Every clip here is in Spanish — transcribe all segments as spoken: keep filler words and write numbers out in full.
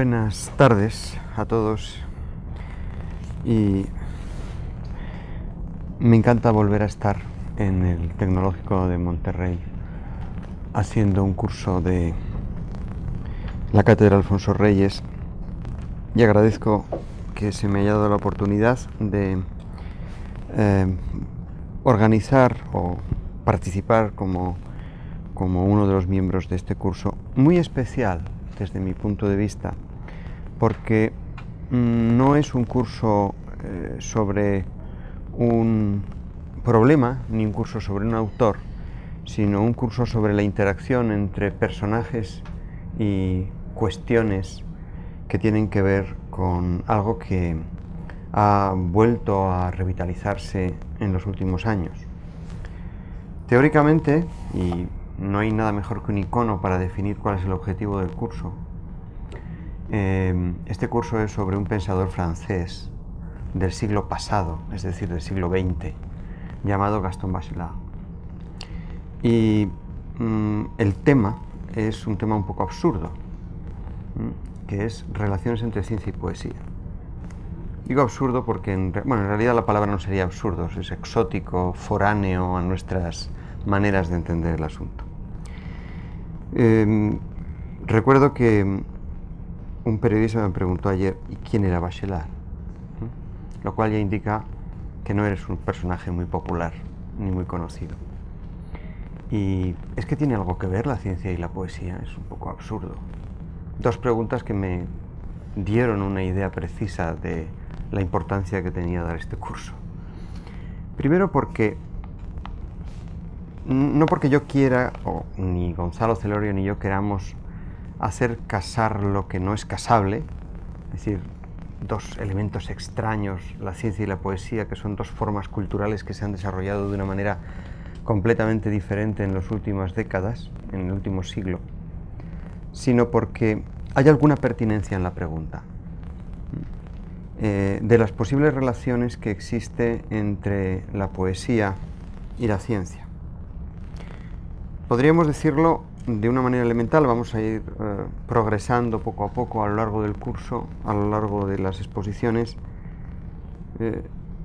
Buenas tardes a todos y me encanta volver a estar en el Tecnológico de Monterrey haciendo un curso de la Cátedra Alfonso Reyes y agradezco que se me haya dado la oportunidad de eh, organizar o participar como, como uno de los miembros de este curso muy especial desde mi punto de vista, porque mmm, no es un curso eh, sobre un problema ni un curso sobre un autor, sino un curso sobre la interacción entre personajes y cuestiones que tienen que ver con algo que ha vuelto a revitalizarse en los últimos años. Teóricamente, y no hay nada mejor que un icono para definir cuál es el objetivo del curso, eh, este curso es sobre un pensador francés del siglo pasado, es decir, del siglo veinte, llamado Gaston Bachelard. Y mm, el tema es un tema un poco absurdo, que es relaciones entre ciencia y poesía. Digo absurdo porque, en, bueno, en realidad la palabra no sería absurdo, es exótico, foráneo a nuestras maneras de entender el asunto. Eh, recuerdo que un periodista me preguntó ayer, ¿y quién era Bachelard? ¿Mm? Lo cual ya indica que no eres un personaje muy popular ni muy conocido. Y es que tiene algo que ver la ciencia y la poesía, es un poco absurdo. Dos preguntas que me dieron una idea precisa de la importancia que tenía dar este curso. Primero porque, no porque yo quiera, o ni Gonzalo Celorio ni yo queramos hacer casar lo que no es casable, es decir, dos elementos extraños, la ciencia y la poesía, que son dos formas culturales que se han desarrollado de una manera completamente diferente en las últimas décadas, en el último siglo, sino porque hay alguna pertinencia en la pregunta eh, de las posibles relaciones que existe entre la poesía y la ciencia. Podríamos decirlo de una manera elemental, vamos a ir eh, progresando poco a poco a lo largo del curso, a lo largo de las exposiciones, eh,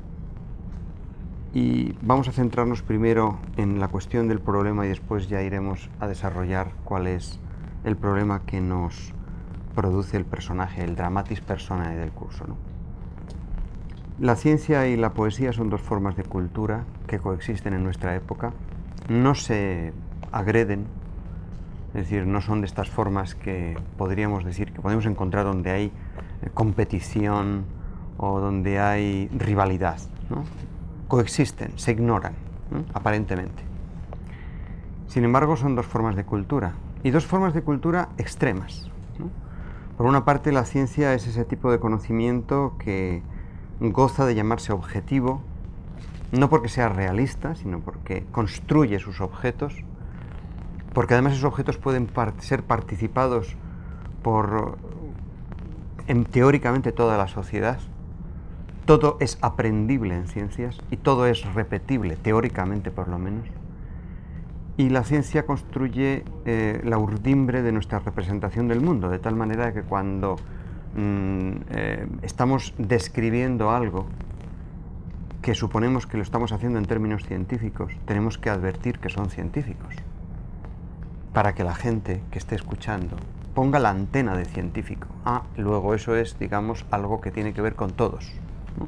y vamos a centrarnos primero en la cuestión del problema y después ya iremos a desarrollar cuál es el problema que nos produce el personaje, el dramatis personae del curso, ¿no? La ciencia y la poesía son dos formas de cultura que coexisten en nuestra época, no se agreden, es decir, no son de estas formas que podríamos decir que podemos encontrar donde hay eh, competición o donde hay rivalidad, ¿no? Coexisten, se ignoran, ¿no? Aparentemente. Sin embargo, son dos formas de cultura, y dos formas de cultura extremas, ¿no? Por una parte, la ciencia es ese tipo de conocimiento que goza de llamarse objetivo, no porque sea realista, sino porque construye sus objetos, porque además esos objetos pueden part- ser participados por, en, teóricamente, toda la sociedad. Todo es aprendible en ciencias y todo es repetible, teóricamente por lo menos. Y la ciencia construye eh, la urdimbre de nuestra representación del mundo, de tal manera que cuando mm, eh, estamos describiendo algo que suponemos que lo estamos haciendo en términos científicos, tenemos que advertir que son científicos, para que la gente que esté escuchando ponga la antena de científico. Ah, luego eso es, digamos, algo que tiene que ver con todos, ¿no?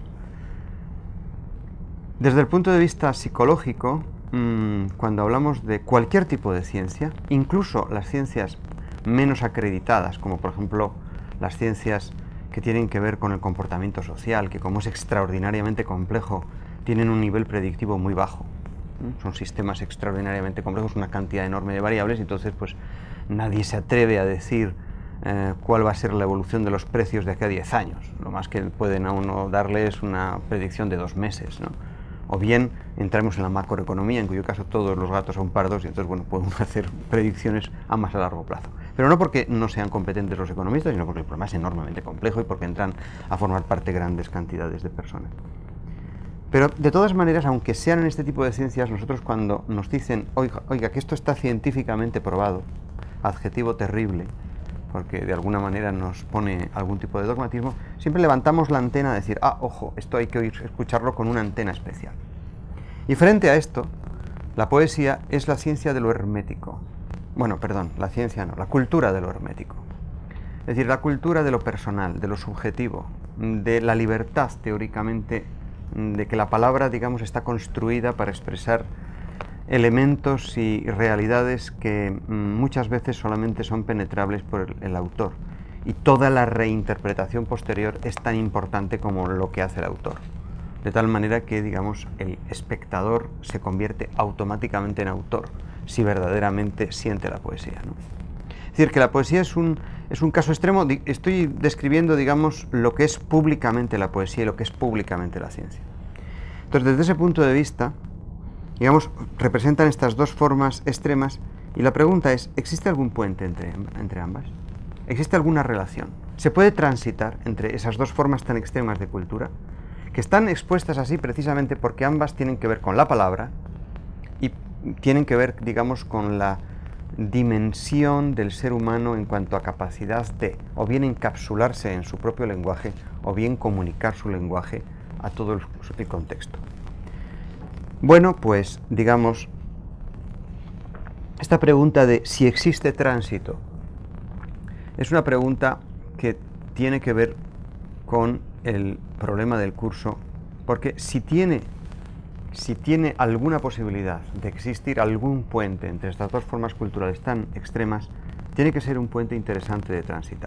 Desde el punto de vista psicológico, mmm, cuando hablamos de cualquier tipo de ciencia, incluso las ciencias menos acreditadas, como por ejemplo las ciencias que tienen que ver con el comportamiento social, que como es extraordinariamente complejo, tienen un nivel predictivo muy bajo. Son sistemas extraordinariamente complejos, una cantidad enorme de variables, y entonces pues nadie se atreve a decir eh, cuál va a ser la evolución de los precios de aquí a diez años. Lo más que pueden a uno darle es una predicción de dos meses, ¿no? O bien entramos en la macroeconomía, en cuyo caso todos los gatos son pardos, y entonces bueno, podemos hacer predicciones a más a largo plazo. Pero no porque no sean competentes los economistas, sino porque el problema es enormemente complejo y porque entran a formar parte grandes cantidades de personas. Pero de todas maneras, aunque sean en este tipo de ciencias, nosotros cuando nos dicen, oiga, oiga, que esto está científicamente probado, adjetivo terrible, porque de alguna manera nos pone algún tipo de dogmatismo, siempre levantamos la antena de decir, ah, ojo, esto hay que oír, escucharlo con una antena especial. Y frente a esto, la poesía es la ciencia de lo hermético. Bueno, perdón, la ciencia no, la cultura de lo hermético. Es decir, la cultura de lo personal, de lo subjetivo, de la libertad, teóricamente, de que la palabra, digamos, está construida para expresar elementos y realidades que muchas veces solamente son penetrables por el, el autor. Y toda la reinterpretación posterior es tan importante como lo que hace el autor. De tal manera que, digamos, el espectador se convierte automáticamente en autor, si verdaderamente siente la poesía, ¿no? Es decir, que la poesía es un, es un caso extremo. Estoy describiendo, digamos, lo que es públicamente la poesía y lo que es públicamente la ciencia. Entonces, desde ese punto de vista, digamos, representan estas dos formas extremas y la pregunta es, ¿existe algún puente entre, entre ambas? ¿Existe alguna relación? ¿Se puede transitar entre esas dos formas tan extremas de cultura, que están expuestas así precisamente porque ambas tienen que ver con la palabra y tienen que ver, digamos, con la dimensión del ser humano en cuanto a capacidad de o bien encapsularse en su propio lenguaje o bien comunicar su lenguaje a todo el, el contexto? Bueno, pues, digamos, esta pregunta de si existe tránsito es una pregunta que tiene que ver con el problema del curso, porque si tiene, si tiene alguna posibilidad de existir algún puente entre estas dos formas culturales tan extremas, tiene que ser un puente interesante de transitar.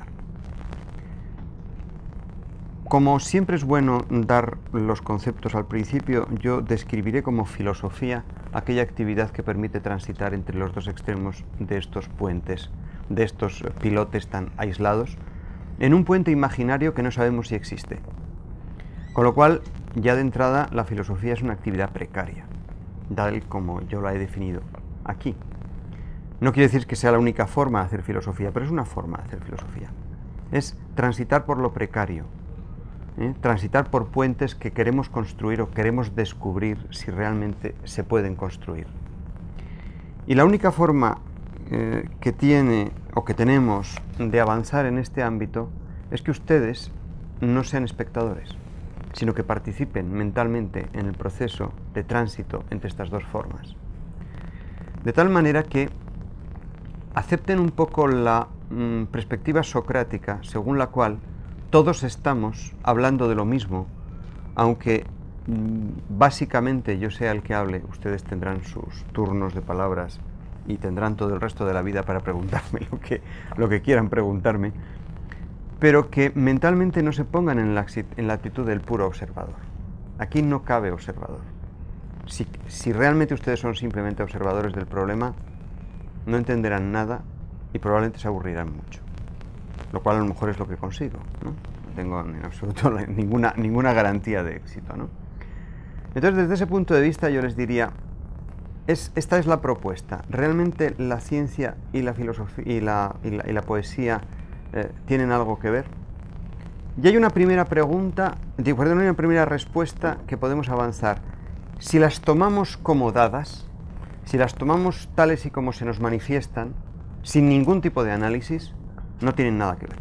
Como siempre es bueno dar los conceptos al principio, yo describiré como filosofía aquella actividad que permite transitar entre los dos extremos de estos puentes, de estos pilotes tan aislados, en un puente imaginario que no sabemos si existe. Con lo cual, ya de entrada, la filosofía es una actividad precaria, tal como yo la he definido aquí. No quiere decir que sea la única forma de hacer filosofía, pero es una forma de hacer filosofía. Es transitar por lo precario, ¿eh? transitar por puentes que queremos construir o queremos descubrir si realmente se pueden construir. Y la única forma eh, que tiene o que tenemos de avanzar en este ámbito es que ustedes no sean espectadores, sino que participen mentalmente en el proceso de tránsito entre estas dos formas. De tal manera que acepten un poco la mm, perspectiva socrática, según la cual todos estamos hablando de lo mismo, aunque mm, básicamente yo sea el que hable, ustedes tendrán sus turnos de palabras y tendrán todo el resto de la vida para preguntarme lo que, lo que quieran preguntarme, pero que mentalmente no se pongan en la, en la actitud del puro observador. Aquí no cabe observador. Si, si realmente ustedes son simplemente observadores del problema, no entenderán nada y probablemente se aburrirán mucho. Lo cual a lo mejor es lo que consigo, ¿no? No tengo en absoluto ninguna, ninguna garantía de éxito, ¿no? Entonces, desde ese punto de vista, yo les diría, es, esta es la propuesta. ¿Realmente la ciencia y la filosofía y la, y la, y la poesía eh, tienen algo que ver? Y hay una primera pregunta, digo, perdón, una primera respuesta que podemos avanzar. Si las tomamos como dadas, si las tomamos tales y como se nos manifiestan, sin ningún tipo de análisis, no tienen nada que ver.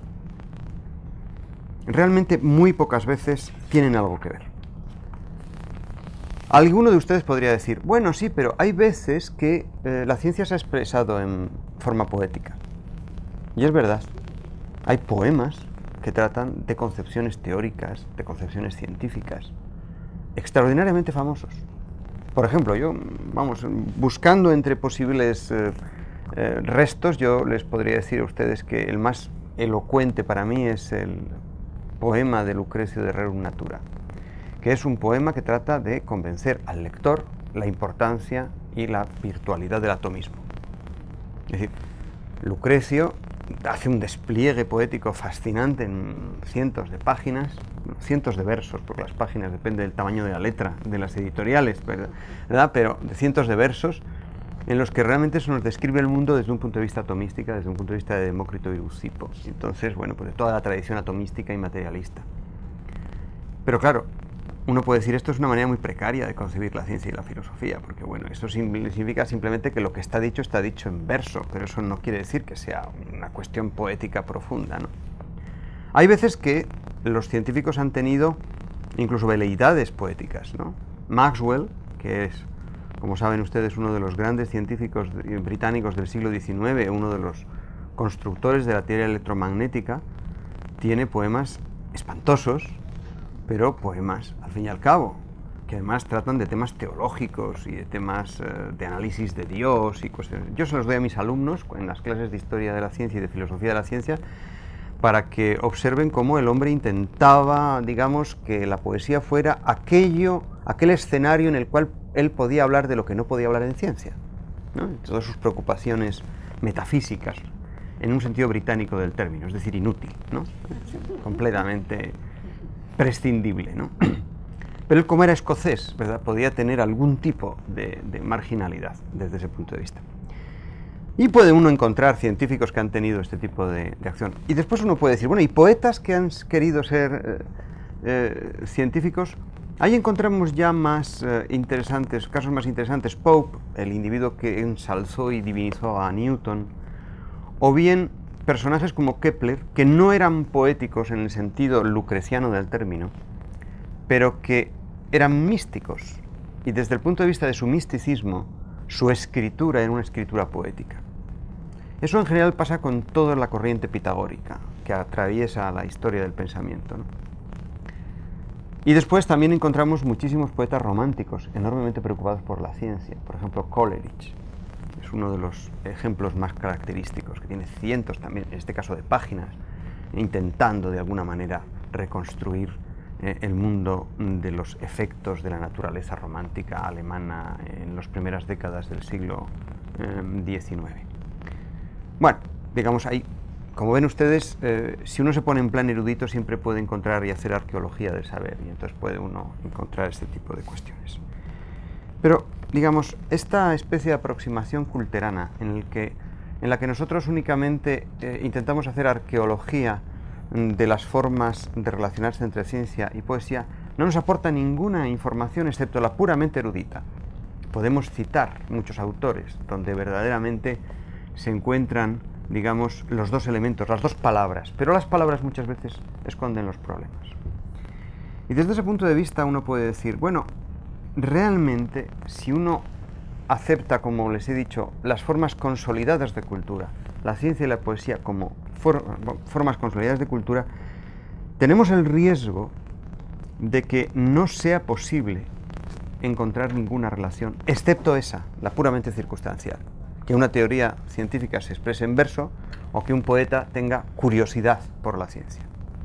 Realmente muy pocas veces tienen algo que ver. Alguno de ustedes podría decir, bueno, sí, pero hay veces que eh, la ciencia se ha expresado en forma poética. Y es verdad, hay poemas que tratan de concepciones teóricas, de concepciones científicas, extraordinariamente famosos. Por ejemplo, yo, vamos, buscando entre posibles eh, eh, restos, yo les podría decir a ustedes que el más elocuente para mí es el poema de Lucrecio de Rerum Natura, que es un poema que trata de convencer al lector la importancia y la virtualidad del atomismo. Es decir, Lucrecio hace un despliegue poético fascinante en cientos de páginas, cientos de versos, porque las páginas depende del tamaño de la letra de las editoriales, ¿verdad? Pero de cientos de versos en los que realmente se nos describe el mundo desde un punto de vista atomística, desde un punto de vista de Demócrito y Leucipo. Entonces, bueno, pues de toda la tradición atomística y materialista. Pero claro, uno puede decir, esto es una manera muy precaria de concebir la ciencia y la filosofía, porque bueno, eso significa simplemente que lo que está dicho está dicho en verso, pero eso no quiere decir que sea una cuestión poética profunda, ¿no? Hay veces que los científicos han tenido incluso veleidades poéticas, ¿no? Maxwell, que es, como saben ustedes, uno de los grandes científicos británicos del siglo diecinueve, uno de los constructores de la teoría electromagnética, tiene poemas espantosos, pero poemas, al fin y al cabo, que además tratan de temas teológicos y de temas eh, de análisis de Dios y cuestiones. Yo se los doy a mis alumnos en las clases de Historia de la Ciencia y de Filosofía de la Ciencia para que observen cómo el hombre intentaba, digamos, que la poesía fuera aquello, aquel escenario en el cual él podía hablar de lo que no podía hablar en ciencia, ¿no? Todas sus preocupaciones metafísicas, en un sentido británico del término, es decir, inútil, ¿no? Completamente prescindible, ¿no? Pero él, como era escocés, ¿verdad?, podía tener algún tipo de, de marginalidad desde ese punto de vista. Y puede uno encontrar científicos que han tenido este tipo de, de acción. Y después uno puede decir, bueno, ¿y poetas que han querido ser eh, eh, científicos? Ahí encontramos ya más eh, interesantes, casos más interesantes. Pope, el individuo que ensalzó y divinizó a Newton, o bien personajes como Kepler, que no eran poéticos en el sentido lucreciano del término, pero que eran místicos, y desde el punto de vista de su misticismo, su escritura era una escritura poética. Eso en general pasa con toda la corriente pitagórica que atraviesa la historia del pensamiento, ¿no? Y después también encontramos muchísimos poetas románticos, enormemente preocupados por la ciencia. Por ejemplo, Coleridge es uno de los ejemplos más característicos, que tiene cientos también, en este caso de páginas, intentando de alguna manera reconstruir eh, el mundo de los efectos de la naturaleza romántica alemana en las primeras décadas del siglo diecinueve. Bueno, digamos ahí, como ven ustedes, eh, si uno se pone en plan erudito siempre puede encontrar y hacer arqueología del saber, y entonces puede uno encontrar este tipo de cuestiones. Pero, digamos, esta especie de aproximación culterana en, el que, en la que nosotros únicamente eh, intentamos hacer arqueología de las formas de relacionarse entre ciencia y poesía, no nos aporta ninguna información excepto la puramente erudita. Podemos citar muchos autores donde verdaderamente se encuentran, digamos, los dos elementos, las dos palabras, pero las palabras muchas veces esconden los problemas. Y desde ese punto de vista uno puede decir, bueno, realmente si uno acepta, como les he dicho, las formas consolidadas de cultura, la ciencia y la poesía como for formas consolidadas de cultura, tenemos el riesgo de que no sea posible encontrar ninguna relación, excepto esa, la puramente circunstancial. Que una teoría científica se exprese en verso o que un poeta tenga curiosidad por la ciencia.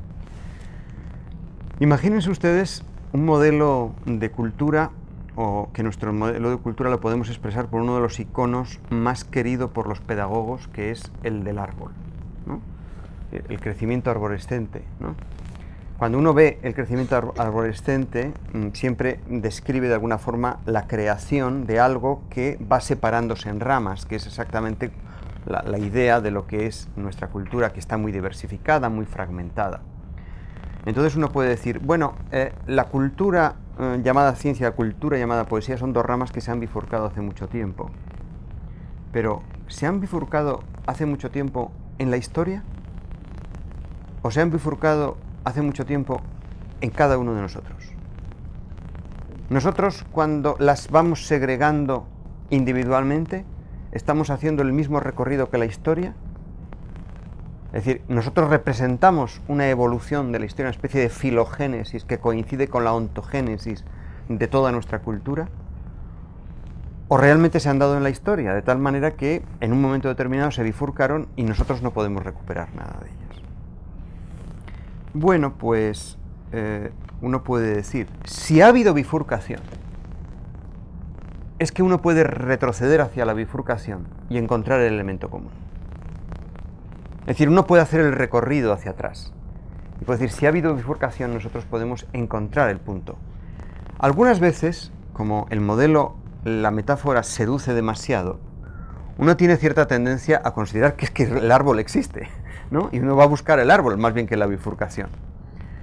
Imagínense ustedes un modelo de cultura, o que nuestro modelo de cultura lo podemos expresar por uno de los iconos más querido por los pedagogos, que es el del árbol, ¿no? El crecimiento arborescente, ¿no? Cuando uno ve el crecimiento arborescente, siempre describe de alguna forma la creación de algo que va separándose en ramas, que es exactamente la, la idea de lo que es nuestra cultura, que está muy diversificada, muy fragmentada. Entonces uno puede decir, bueno, eh, la cultura eh, llamada ciencia, la cultura llamada poesía son dos ramas que se han bifurcado hace mucho tiempo. Pero, ¿se han bifurcado hace mucho tiempo en la historia? ¿O se han bifurcado hace mucho tiempo en cada uno de nosotros? Nosotros, cuando las vamos segregando individualmente, ¿estamos haciendo el mismo recorrido que la historia? Es decir, nosotros representamos una evolución de la historia, una especie de filogénesis que coincide con la ontogénesis de toda nuestra cultura, o realmente se han dado en la historia, de tal manera que en un momento determinado se bifurcaron y nosotros no podemos recuperar nada de ellas. Bueno, pues eh, uno puede decir, si ha habido bifurcación, es que uno puede retroceder hacia la bifurcación y encontrar el elemento común. Es decir, uno puede hacer el recorrido hacia atrás. Y puede decir, si ha habido bifurcación, nosotros podemos encontrar el punto. Algunas veces, como el modelo, la metáfora seduce demasiado, uno tiene cierta tendencia a considerar que es que el árbol existe, ¿no? Y uno va a buscar el árbol más bien que la bifurcación.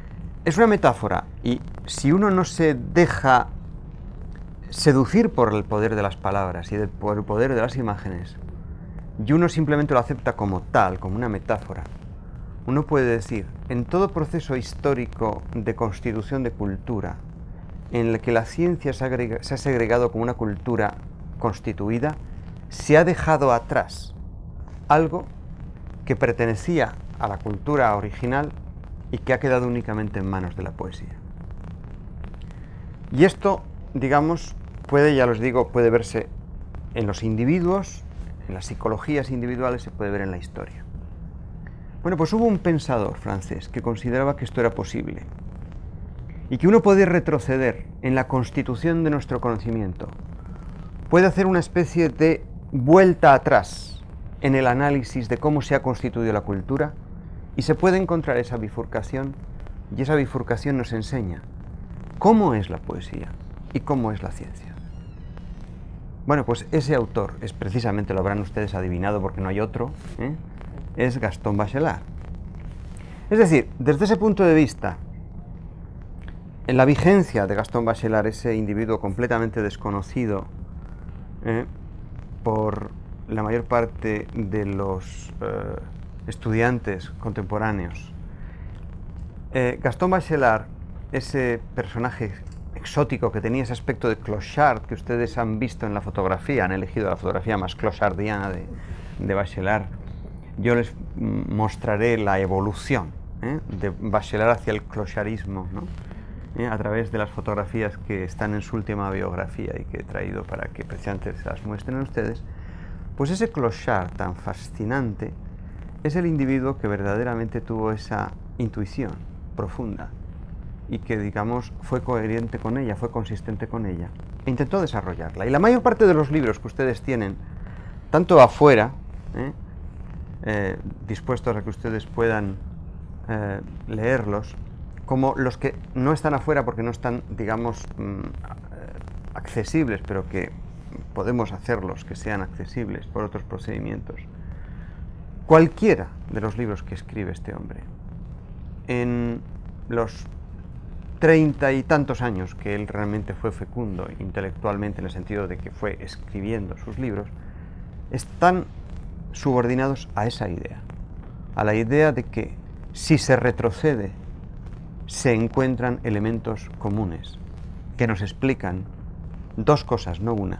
es una metáfora, y si uno no se deja seducir por el poder de las palabras y de, por el poder de las imágenes, y uno simplemente lo acepta como tal, como una metáfora, uno puede decir, en todo proceso histórico de constitución de cultura, en el que la ciencia se, agrega, se ha segregado como una cultura constituida, se ha dejado atrás algo que pertenecía a la cultura original y que ha quedado únicamente en manos de la poesía. Y esto, digamos, puede, ya os digo, puede verse en los individuos, en las psicologías individuales, se puede ver en la historia. Bueno, pues hubo un pensador francés que consideraba que esto era posible y que uno puede retroceder en la constitución de nuestro conocimiento, puede hacer una especie de vuelta atrás en el análisis de cómo se ha constituido la cultura y se puede encontrar esa bifurcación, y esa bifurcación nos enseña cómo es la poesía y cómo es la ciencia. Bueno, pues ese autor es precisamente, lo habrán ustedes adivinado porque no hay otro, ¿eh? es Gaston Bachelard. Es decir, desde ese punto de vista, en la vigencia de Gaston Bachelard, ese individuo completamente desconocido ¿eh? por la mayor parte de los eh, estudiantes contemporáneos, eh, Gaston Bachelard, ese personaje exótico que tenía ese aspecto de clochard que ustedes han visto en la fotografía, han elegido la fotografía más clochardiana de, de Bachelard. Yo les mostraré la evolución ¿eh? de Bachelard hacia el clochardismo, ¿no? ¿Eh? a través de las fotografías que están en su última biografía y que he traído para que precisamente se las muestren a ustedes. Pues ese clochard tan fascinante es el individuo que verdaderamente tuvo esa intuición profunda y que, digamos, fue coherente con ella, fue consistente con ella e intentó desarrollarla. Y la mayor parte de los libros que ustedes tienen, tanto afuera, ¿eh? Eh, dispuestos a que ustedes puedan eh, leerlos, como los que no están afuera porque no están, digamos, mm, accesibles, pero que podemos hacerlos que sean accesibles por otros procedimientos. Cualquiera de los libros que escribe este hombre, en los treinta y tantos años que él realmente fue fecundo intelectualmente, en el sentido de que fue escribiendo sus libros, están subordinados a esa idea, a la idea de que si se retrocede se encuentran elementos comunes que nos explican dos cosas, no una: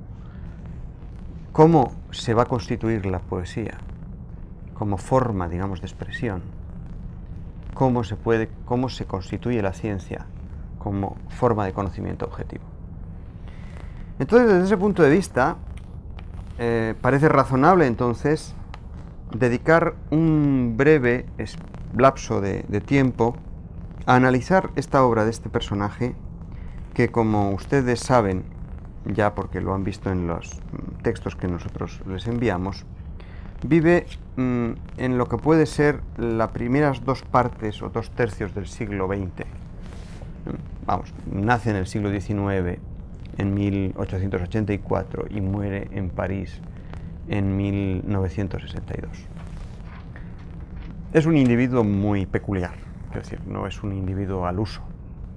cómo se va a constituir la poesía como forma, digamos, de expresión, cómo se puede, cómo se constituye la ciencia como forma de conocimiento objetivo. Entonces, desde ese punto de vista, Eh, parece razonable entonces dedicar un breve lapso de, de tiempo a analizar esta obra de este personaje que, como ustedes saben, ya porque lo han visto en los textos que nosotros les enviamos, vive mm, en lo que puede ser las primeras dos partes o dos tercios del siglo veinte. Vamos, nace en el siglo diecinueve, en mil ochocientos ochenta y cuatro, y muere en París en mil novecientos sesenta y dos. Es un individuo muy peculiar, es decir, no es un individuo al uso.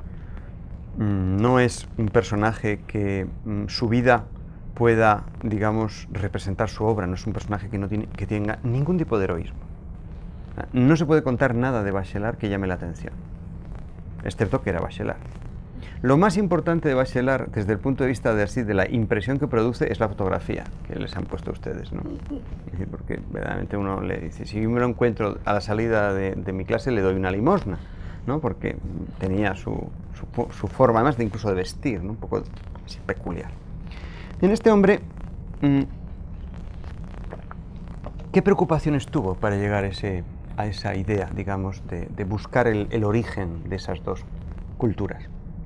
No es un personaje que mm, su vida pueda, digamos, representar su obra, no es un personaje que, no tiene, que tenga ningún tipo de heroísmo. No se puede contar nada de Bachelard que llame la atención, excepto que era Bachelard. Lo más importante de Bachelard, desde el punto de vista de, así, de la impresión que produce, es la fotografía que les han puesto a ustedes, ¿no? Es decir, porque verdaderamente uno le dice, si yo me lo encuentro a la salida de, de mi clase, le doy una limosna, ¿no? Porque tenía su, su, su forma, además de incluso de vestir, ¿no? Un poco así, peculiar. En este hombre, ¿qué preocupaciones tuvo para llegar a, ese, a esa idea, digamos, de, de buscar el, el origen de esas dos culturas?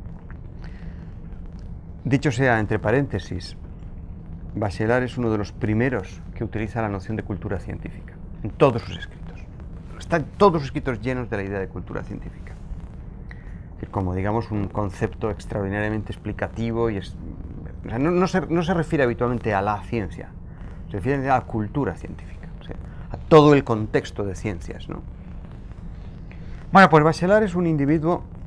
Dicho sea entre paréntesis, Bachelard es uno de los primeros que utiliza la noción de cultura científica en todos sus escritos. Están todos sus escritos llenos de la idea de cultura científica. Es decir, como, digamos, un concepto extraordinariamente explicativo y es, o sea, no, no, se, no se refiere habitualmente a la ciencia, se refiere a la cultura científica, o sea, a todo el contexto de ciencias, ¿no? Bueno, pues Bachelard es un individuo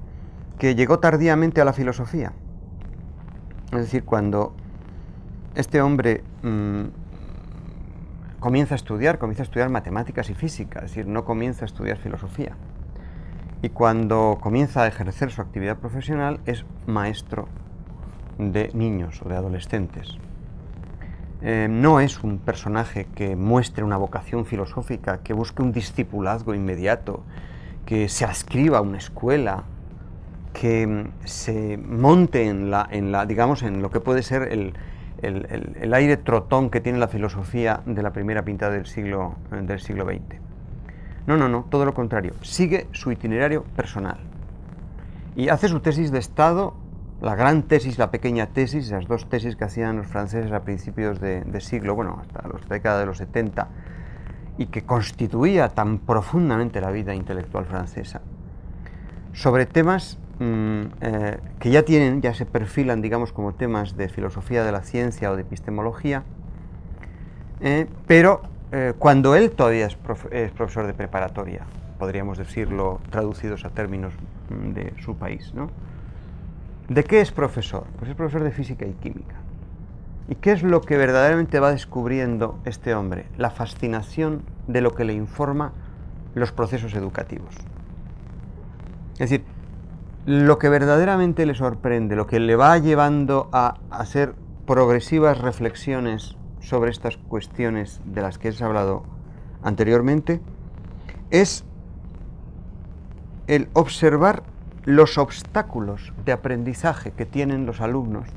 que llegó tardíamente a la filosofía. Es decir, cuando este hombre mmm, comienza a estudiar, comienza a estudiar matemáticas y física, es decir, no comienza a estudiar filosofía. Y cuando comienza a ejercer su actividad profesional es maestro de niños o de adolescentes. Eh, no es un personaje que muestre una vocación filosófica, que busque un discipulazgo inmediato, que se adscriba a una escuela, que se monte en la, en la digamos, en lo que puede ser el, el, el, el aire trotón que tiene la filosofía de la primera mitad del siglo, del siglo veinte. No, no, no, todo lo contrario. Sigue su itinerario personal y hace su tesis de Estado, la gran tesis, la pequeña tesis, esas dos tesis que hacían los franceses a principios de, de siglo, bueno, hasta la década de los setenta, y que constituía tan profundamente la vida intelectual francesa, sobre temas mmm, eh, que ya tienen, ya se perfilan, digamos, como temas de filosofía de la ciencia o de epistemología, eh, pero eh, cuando él todavía es, profe es profesor de preparatoria, podríamos decirlo traducidos a términos de su país, ¿no? ¿De qué es profesor? Pues es profesor de física y química. ¿Y qué es lo que verdaderamente va descubriendo este hombre? La fascinación de lo que le informa los procesos educativos. Es decir, lo que verdaderamente le sorprende, lo que le va llevando a hacer progresivas reflexiones sobre estas cuestiones de las que he hablado anteriormente, es el observar los obstáculos de aprendizaje que tienen los alumnos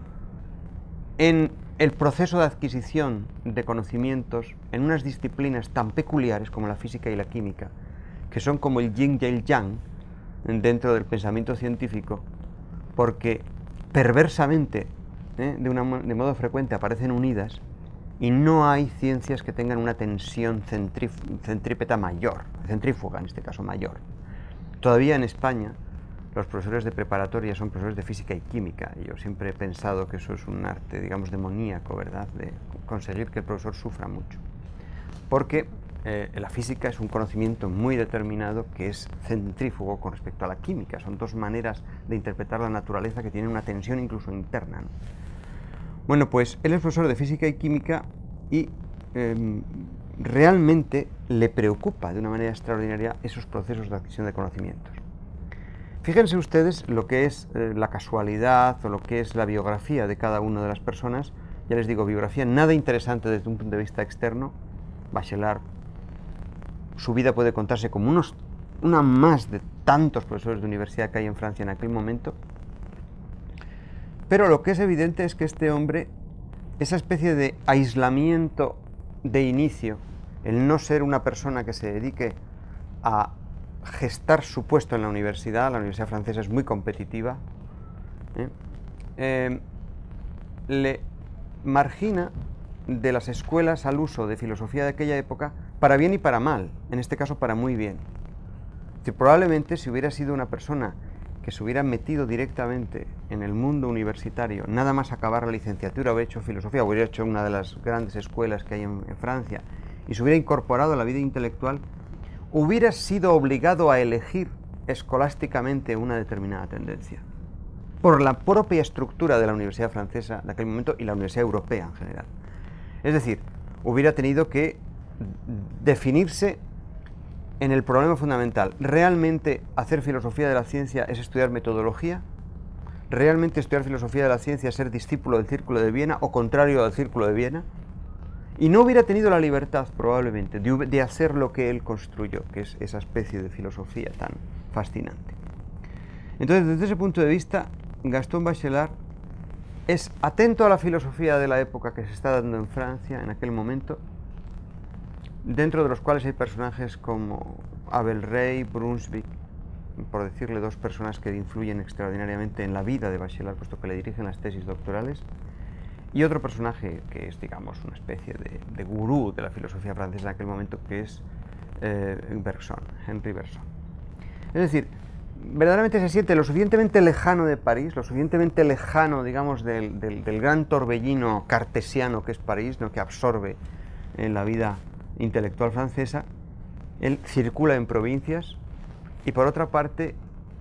en el proceso de adquisición de conocimientos en unas disciplinas tan peculiares como la física y la química, que son como el yin y el yang dentro del pensamiento científico, porque perversamente, ¿eh? de, una, de modo frecuente, aparecen unidas y no hay ciencias que tengan una tensión centrípeta mayor, centrífuga en este caso mayor. Todavía en España los profesores de preparatoria son profesores de física y química, y yo siempre he pensado que eso es un arte, digamos, demoníaco, ¿verdad?, de conseguir que el profesor sufra mucho. Porque eh, la física es un conocimiento muy determinado que es centrífugo con respecto a la química. Son dos maneras de interpretar la naturaleza que tienen una tensión incluso interna, ¿no? Bueno, pues él es profesor de física y química y eh, realmente le preocupa de una manera extraordinaria esos procesos de adquisición de conocimientos. Fíjense ustedes lo que es eh, la casualidad o lo que es la biografía de cada una de las personas. Ya les digo, biografía nada interesante desde un punto de vista externo. Bachelard, su vida puede contarse como unos, una más de tantos profesores de universidad que hay en Francia en aquel momento. Pero lo que es evidente es que este hombre, esa especie de aislamiento de inicio, el no ser una persona que se dedique a gestar su puesto en la universidad, la universidad francesa es muy competitiva, ¿eh? Eh, le margina de las escuelas al uso de filosofía de aquella época, para bien y para mal, en este caso para muy bien. Es decir, probablemente si hubiera sido una persona que se hubiera metido directamente en el mundo universitario, nada más acabar la licenciatura, hubiera hecho filosofía, hubiera hecho una de las grandes escuelas que hay en, en Francia, y se hubiera incorporado a la vida intelectual, hubiera sido obligado a elegir escolásticamente una determinada tendencia, por la propia estructura de la universidad francesa de aquel momento y la universidad europea en general. Es decir, hubiera tenido que definirse en el problema fundamental. ¿Realmente hacer filosofía de la ciencia es estudiar metodología? ¿Realmente estudiar filosofía de la ciencia es ser discípulo del Círculo de Viena o contrario al Círculo de Viena? Y no hubiera tenido la libertad, probablemente, de, de hacer lo que él construyó, que es esa especie de filosofía tan fascinante. Entonces, desde ese punto de vista, Gaston Bachelard es atento a la filosofía de la época que se está dando en Francia en aquel momento, dentro de los cuales hay personajes como Abel Rey, Brunswick, por decirle dos personas que influyen extraordinariamente en la vida de Bachelard, puesto que le dirigen las tesis doctorales, y otro personaje que es, digamos, una especie de, de gurú de la filosofía francesa en aquel momento, que es eh, Bergson, Henri Bergson. Es decir, verdaderamente se siente lo suficientemente lejano de París, lo suficientemente lejano, digamos, del, del, del gran torbellino cartesiano que es París, ¿no?, que absorbe en la vida intelectual francesa. Él circula en provincias y, por otra parte,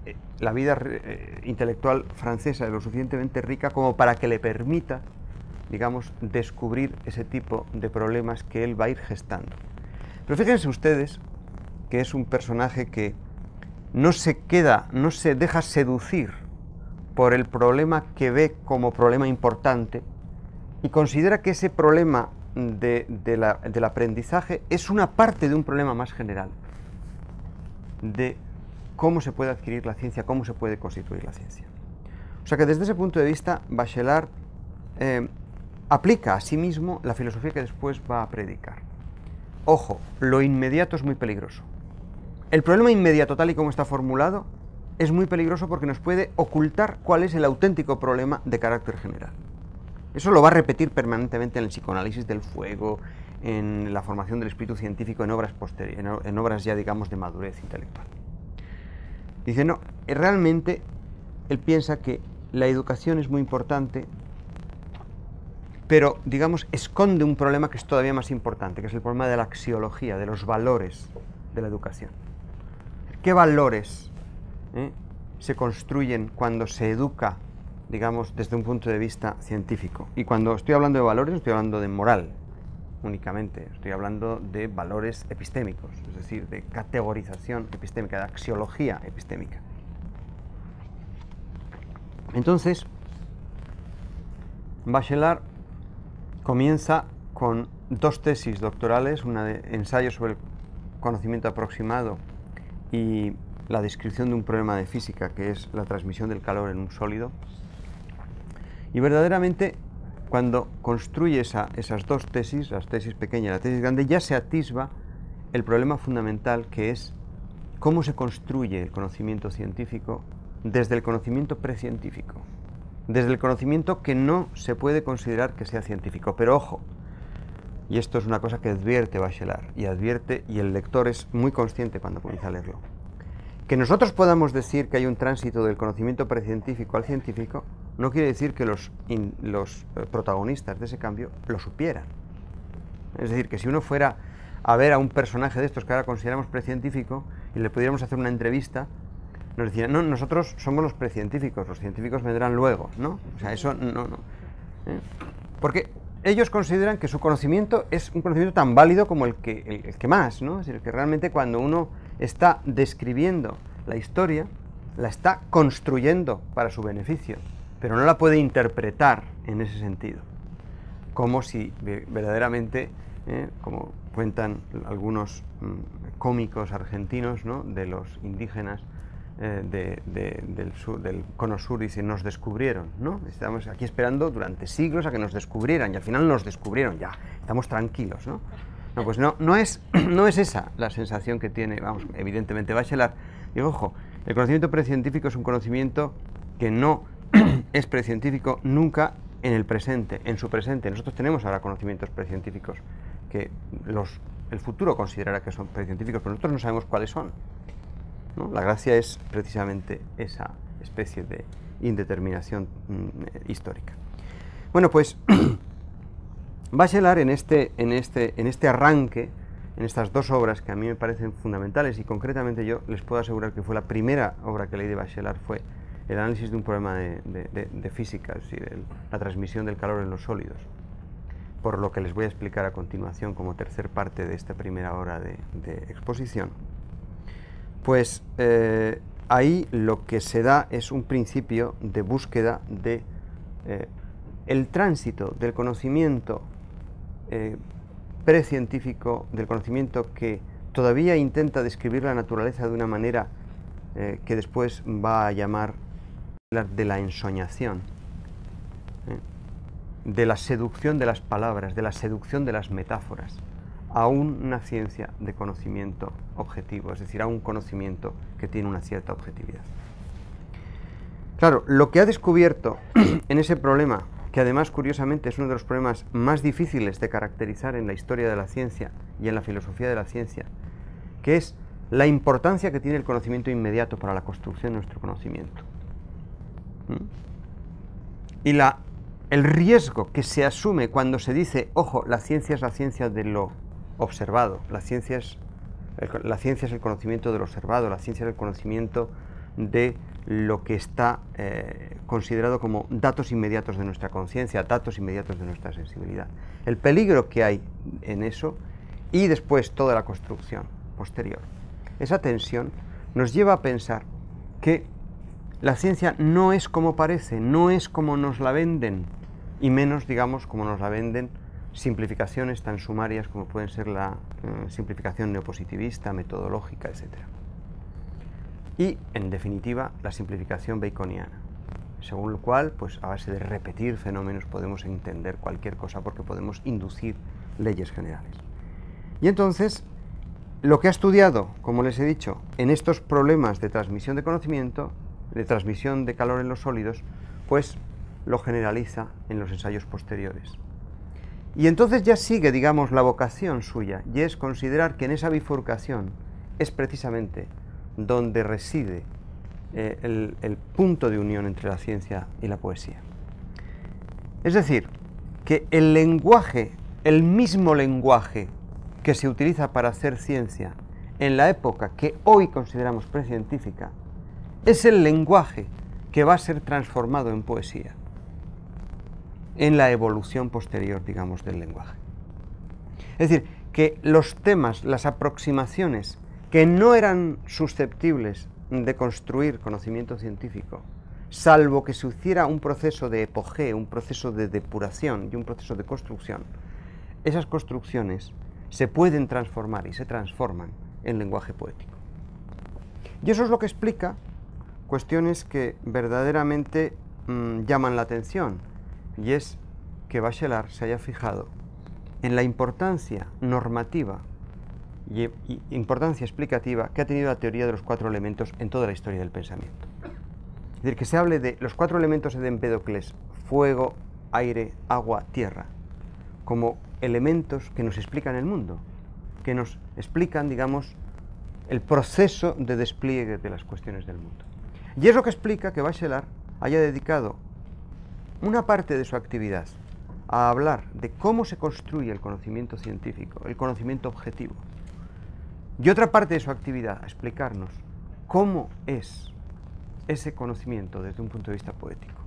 la vida eh, intelectual francesa es lo suficientemente rica como para que le permita, digamos, descubrir ese tipo de problemas que él va a ir gestando. Pero fíjense ustedes que es un personaje que no se queda, no se deja seducir por el problema que ve como problema importante y considera que ese problema de, de la, del aprendizaje es una parte de un problema más general, de cómo se puede adquirir la ciencia, cómo se puede constituir la ciencia. O sea que desde ese punto de vista, Bachelard eh, aplica a sí mismo la filosofía que después va a predicar. Ojo, lo inmediato es muy peligroso. El problema inmediato, tal y como está formulado, es muy peligroso porque nos puede ocultar cuál es el auténtico problema de carácter general. Eso lo va a repetir permanentemente en el psicoanálisis del fuego, en la formación del espíritu científico, en obras posteriores, en, en obras ya, digamos, de madurez intelectual. Dice, no, realmente él piensa que la educación es muy importante, pero, digamos, esconde un problema que es todavía más importante, que es el problema de la axiología, de los valores de la educación. ¿Qué valores eh, se construyen cuando se educa, digamos, desde un punto de vista científico? Y cuando estoy hablando de valores, no estoy hablando de moral únicamente, estoy hablando de valores epistémicos, es decir, de categorización epistémica, de axiología epistémica. Entonces, Bachelard comienza con dos tesis doctorales, una de ensayo sobre el conocimiento aproximado y la descripción de un problema de física, que es la transmisión del calor en un sólido. Y verdaderamente, cuando construye esa, esas dos tesis, las tesis pequeña y la tesis grande, ya se atisba el problema fundamental, que es cómo se construye el conocimiento científico desde el conocimiento precientífico, desde el conocimiento que no se puede considerar que sea científico. Pero ojo, y esto es una cosa que advierte Bachelard, y advierte, y el lector es muy consciente cuando comienza a leerlo, que nosotros podamos decir que hay un tránsito del conocimiento precientífico al científico, no quiere decir que los, in, los eh, protagonistas de ese cambio lo supieran. Es decir, que si uno fuera a ver a un personaje de estos que ahora consideramos precientífico y le pudiéramos hacer una entrevista, nos decían, no, nosotros somos los precientíficos, los científicos vendrán luego, ¿no? O sea, eso no, no. ¿eh? Porque ellos consideran que su conocimiento es un conocimiento tan válido como el que, el, el que más, ¿no? Es decir, que realmente cuando uno está describiendo la historia, la está construyendo para su beneficio, pero no la puede interpretar en ese sentido, como si verdaderamente, eh, como cuentan algunos mm, cómicos argentinos, ¿no?, de los indígenas eh, de, de, del, sur, del cono sur, dicen, nos descubrieron, ¿no? Estamos aquí esperando durante siglos a que nos descubrieran, y al final nos descubrieron, ya, estamos tranquilos, ¿no? No, pues no, no es, no es esa la sensación que tiene, vamos, evidentemente Bachelard. Y ojo, el conocimiento precientífico es un conocimiento que no es precientífico nunca en el presente, en su presente. Nosotros tenemos ahora conocimientos precientíficos que los, el futuro considerará que son precientíficos, pero nosotros no sabemos cuáles son, ¿no? La gracia es precisamente esa especie de indeterminación mm, histórica. Bueno, pues Bachelard en este, en, este, en este arranque, en estas dos obras que a mí me parecen fundamentales, y concretamente yo les puedo asegurar que fue la primera obra que leí de Bachelard, fue el análisis de un problema de, de, de, de física, es decir, el, la transmisión del calor en los sólidos, por lo que les voy a explicar a continuación como tercer parte de esta primera hora de, de exposición. Pues eh, ahí lo que se da es un principio de búsqueda de eh, el tránsito del conocimiento eh, precientífico, del conocimiento que todavía intenta describir la naturaleza de una manera eh, que después va a llamar de la ensoñación, ¿eh? de la seducción de las palabras, de la seducción de las metáforas, a una ciencia de conocimiento objetivo, es decir, a un conocimiento que tiene una cierta objetividad. Claro, lo que ha descubierto en ese problema, que además curiosamente es uno de los problemas más difíciles de caracterizar en la historia de la ciencia y en la filosofía de la ciencia, que es la importancia que tiene el conocimiento inmediato para la construcción de nuestro conocimiento. ¿Mm? Y la, el riesgo que se asume cuando se dice, ojo, la ciencia es la ciencia de lo observado, la ciencia es el, la ciencia es el conocimiento de lo observado, la ciencia es el conocimiento de lo que está eh, considerado como datos inmediatos de nuestra conciencia, datos inmediatos de nuestra sensibilidad. El peligro que hay en eso y después toda la construcción posterior. Esa tensión nos lleva a pensar que la ciencia no es como parece, no es como nos la venden, y menos, digamos, como nos la venden simplificaciones tan sumarias como pueden ser la eh, simplificación neopositivista, metodológica, etcétera. Y, en definitiva, la simplificación baconiana, según lo cual, pues a base de repetir fenómenos podemos entender cualquier cosa porque podemos inducir leyes generales. Y entonces, lo que ha estudiado, como les he dicho, en estos problemas de transmisión de conocimiento, de transmisión de calor en los sólidos, pues lo generaliza en los ensayos posteriores. Y entonces ya sigue, digamos, la vocación suya, y es considerar que en esa bifurcación es precisamente donde reside eh, el, el punto de unión entre la ciencia y la poesía. Es decir, que el lenguaje, el mismo lenguaje que se utiliza para hacer ciencia en la época que hoy consideramos precientífica, es el lenguaje que va a ser transformado en poesía, en la evolución posterior, digamos, del lenguaje. Es decir, que los temas, las aproximaciones que no eran susceptibles de construir conocimiento científico, salvo que se hiciera un proceso de epogeo, un proceso de depuración y un proceso de construcción, esas construcciones se pueden transformar y se transforman en lenguaje poético. Y eso es lo que explica cuestiones que verdaderamente mmm, llaman la atención, y es que Bachelard se haya fijado en la importancia normativa y, y importancia explicativa que ha tenido la teoría de los cuatro elementos en toda la historia del pensamiento. Es decir, que se hable de los cuatro elementos de Empédocles, fuego, aire, agua, tierra, como elementos que nos explican el mundo, que nos explican, digamos, el proceso de despliegue de las cuestiones del mundo. Y es lo que explica que Bachelard haya dedicado una parte de su actividad a hablar de cómo se construye el conocimiento científico, el conocimiento objetivo, y otra parte de su actividad a explicarnos cómo es ese conocimiento desde un punto de vista poético.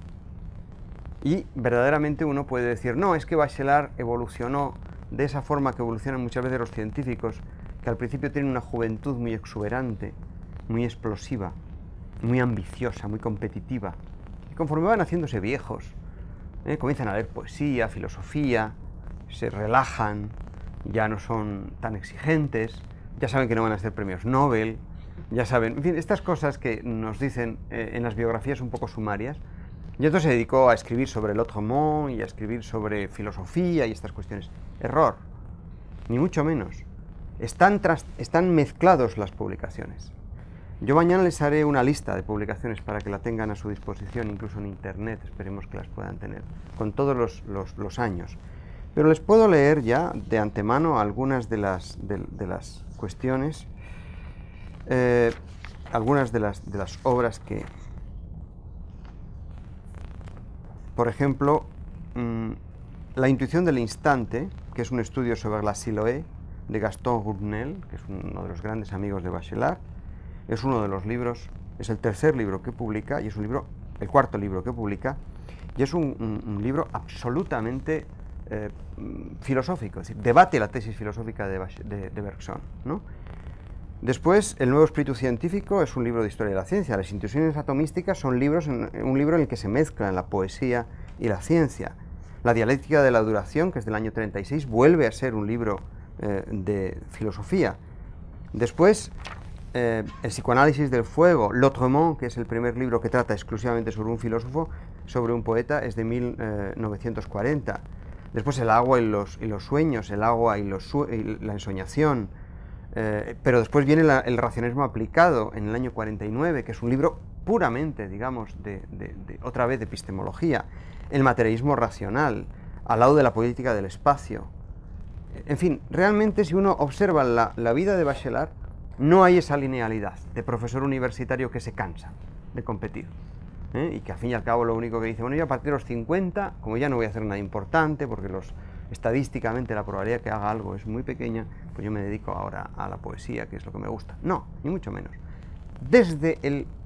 Y verdaderamente uno puede decir, no, es que Bachelard evolucionó de esa forma que evolucionan muchas veces los científicos, que al principio tienen una juventud muy exuberante, muy explosiva, muy ambiciosa, muy competitiva, y conforme van haciéndose viejos, eh, comienzan a leer poesía, filosofía, se relajan, ya no son tan exigentes, ya saben que no van a ser premios Nobel, ya saben, en fin, estas cosas que nos dicen eh, en las biografías un poco sumarias. Y entonces se dedicó a escribir sobre l'Autrement y a escribir sobre filosofía y estas cuestiones. Error, ni mucho menos. Están, tras, están mezclados las publicaciones. Yo mañana les haré una lista de publicaciones para que la tengan a su disposición, incluso en internet, esperemos que las puedan tener, con todos los, los, los años. Pero les puedo leer ya de antemano algunas de las, de, de las cuestiones, eh, algunas de las, de las obras que... Por ejemplo, mmm, La intuición del instante, que es un estudio sobre la Siloé, de Gaston Gournel, que es uno de los grandes amigos de Bachelard. Es uno de los libros, es el tercer libro que publica, y es un libro, el cuarto libro que publica, y es un, un, un libro absolutamente eh, filosófico, es decir, debate la tesis filosófica de, de, de Bergson, ¿no? Después, El nuevo espíritu científico es un libro de historia de la ciencia. Las intuiciones atomísticas son libros en, un libro en el que se mezclan la poesía y la ciencia. La dialéctica de la duración, que es del año treinta y seis, vuelve a ser un libro eh, de filosofía. Después, eh, El psicoanálisis del fuego, l'Autrement, que es el primer libro que trata exclusivamente sobre un filósofo, sobre un poeta, es de mil novecientos cuarenta. Después, El agua y los, y los sueños, el agua y, los su y la ensoñación. Eh, pero después viene la, el racionalismo aplicado en el año cuarenta y nueve, que es un libro puramente, digamos, de, de, de, otra vez de epistemología. El materialismo racional, al lado de la política del espacio. En fin, realmente si uno observa la, la vida de Bachelard, no hay esa linealidad de profesor universitario que se cansa de competir, ¿eh? Y que al fin y al cabo lo único que dice, bueno, yo a partir de los cincuenta, como ya no voy a hacer nada importante, porque los... estadísticamente la probabilidad de que haga algo es muy pequeña, pues yo me dedico ahora a la poesía, que es lo que me gusta. No, ni mucho menos. Desde el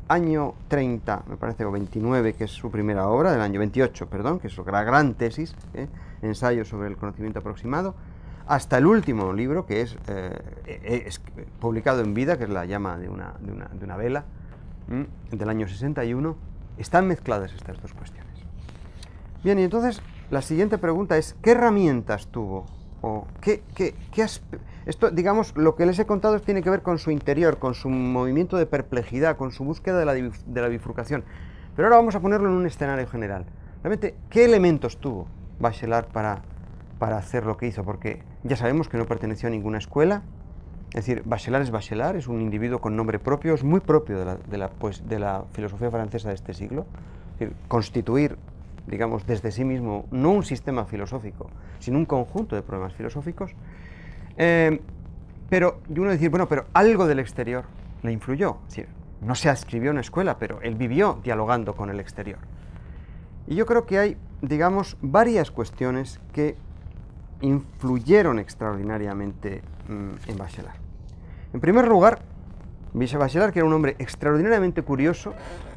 año treinta, me parece, o veintinueve, que es su primera obra, del año veintiocho, perdón, que es la gran tesis, ¿eh? Ensayo sobre el conocimiento aproximado, hasta el último libro, que es, eh, es publicado en vida, que es La llama de una, de una, de una vela, ¿m? del año sesenta y uno, están mezcladas estas dos cuestiones. Bien, y entonces la siguiente pregunta es, ¿qué herramientas tuvo? O qué, qué, qué esto, digamos, lo que les he contado tiene que ver con su interior, con su movimiento de perplejidad, con su búsqueda de la, de la bifurcación. Pero ahora vamos a ponerlo en un escenario general. Realmente, ¿qué elementos tuvo Bachelard para, para hacer lo que hizo? Porque ya sabemos que no perteneció a ninguna escuela. Es decir, Bachelard es Bachelard, es un individuo con nombre propio, es muy propio de la, de la, pues, de la filosofía francesa de este siglo. Es decir, constituir, digamos, desde sí mismo, no un sistema filosófico, sino un conjunto de problemas filosóficos. Eh, pero uno decir, bueno, pero algo del exterior le influyó. Es decir, no se adscribió a una escuela, pero él vivió dialogando con el exterior. Y yo creo que hay, digamos, varias cuestiones que influyeron extraordinariamente mmm, en Bachelard. En primer lugar, Bachelard, que era un hombre extraordinariamente curioso,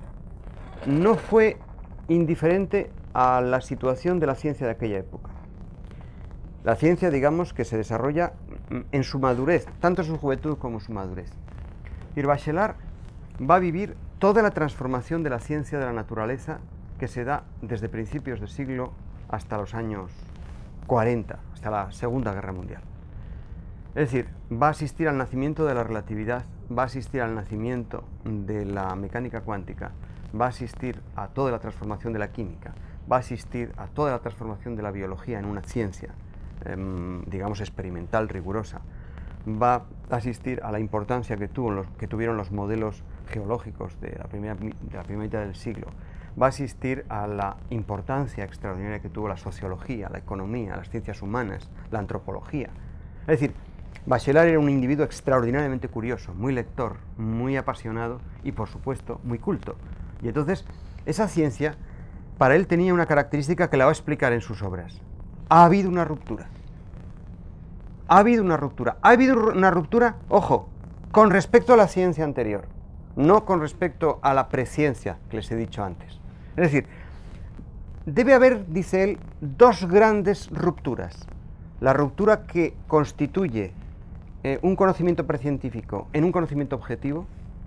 no fue indiferente a la situación de la ciencia de aquella época. La ciencia, digamos, que se desarrolla en su madurez, tanto en su juventud como en su madurez. Y Bachelard va a vivir toda la transformación de la ciencia de la naturaleza que se da desde principios del siglo hasta los años cuarenta, hasta la Segunda Guerra Mundial. Es decir, va a asistir al nacimiento de la relatividad, va a asistir al nacimiento de la mecánica cuántica, va a asistir a toda la transformación de la química, va a asistir a toda la transformación de la biología en una ciencia, eh, digamos, experimental, rigurosa, va a asistir a la importancia que, tuvo los, que tuvieron los modelos geológicos de la, primera, de la primera mitad del siglo, va a asistir a la importancia extraordinaria que tuvo la sociología, la economía, las ciencias humanas, la antropología. Es decir, Bachelard era un individuo extraordinariamente curioso, muy lector, muy apasionado y, por supuesto, muy culto. Y entonces, esa ciencia, para él tenía una característica que la va a explicar en sus obras. Ha habido una ruptura. Ha habido una ruptura. Ha habido una ruptura, ojo, con respecto a la ciencia anterior, no con respecto a la presciencia que les he dicho antes. Es decir, debe haber, dice él, dos grandes rupturas. La ruptura que constituye eh, un conocimiento precientífico en un conocimiento objetivo,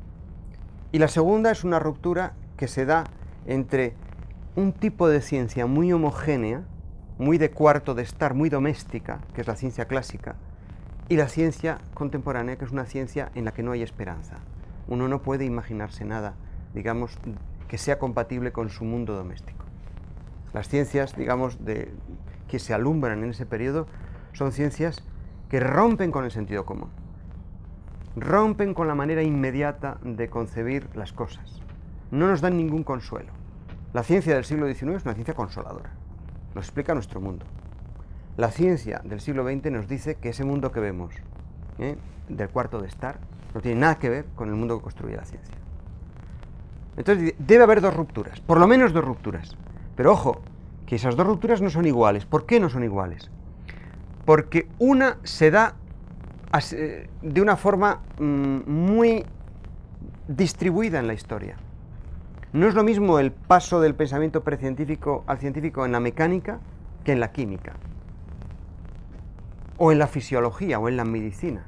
y la segunda es una ruptura que se da entre un tipo de ciencia muy homogénea, muy de cuarto de estar, muy doméstica, que es la ciencia clásica, y la ciencia contemporánea, que es una ciencia en la que no hay esperanza. Uno no puede imaginarse nada, digamos, que sea compatible con su mundo doméstico. Las ciencias, digamos, de, que se alumbran en ese periodo son ciencias que rompen con el sentido común, rompen con la manera inmediata de concebir las cosas, no nos dan ningún consuelo. La ciencia del siglo diecinueve es una ciencia consoladora, nos explica nuestro mundo. La ciencia del siglo veinte nos dice que ese mundo que vemos, ¿eh? del cuarto de estar, no tiene nada que ver con el mundo que construye la ciencia. Entonces debe haber dos rupturas, por lo menos dos rupturas. Pero ojo, que esas dos rupturas no son iguales. ¿Por qué no son iguales? Porque una se da de una forma mmm, muy distribuida en la historia. No es lo mismo el paso del pensamiento precientífico al científico en la mecánica que en la química, o en la fisiología, o en la medicina.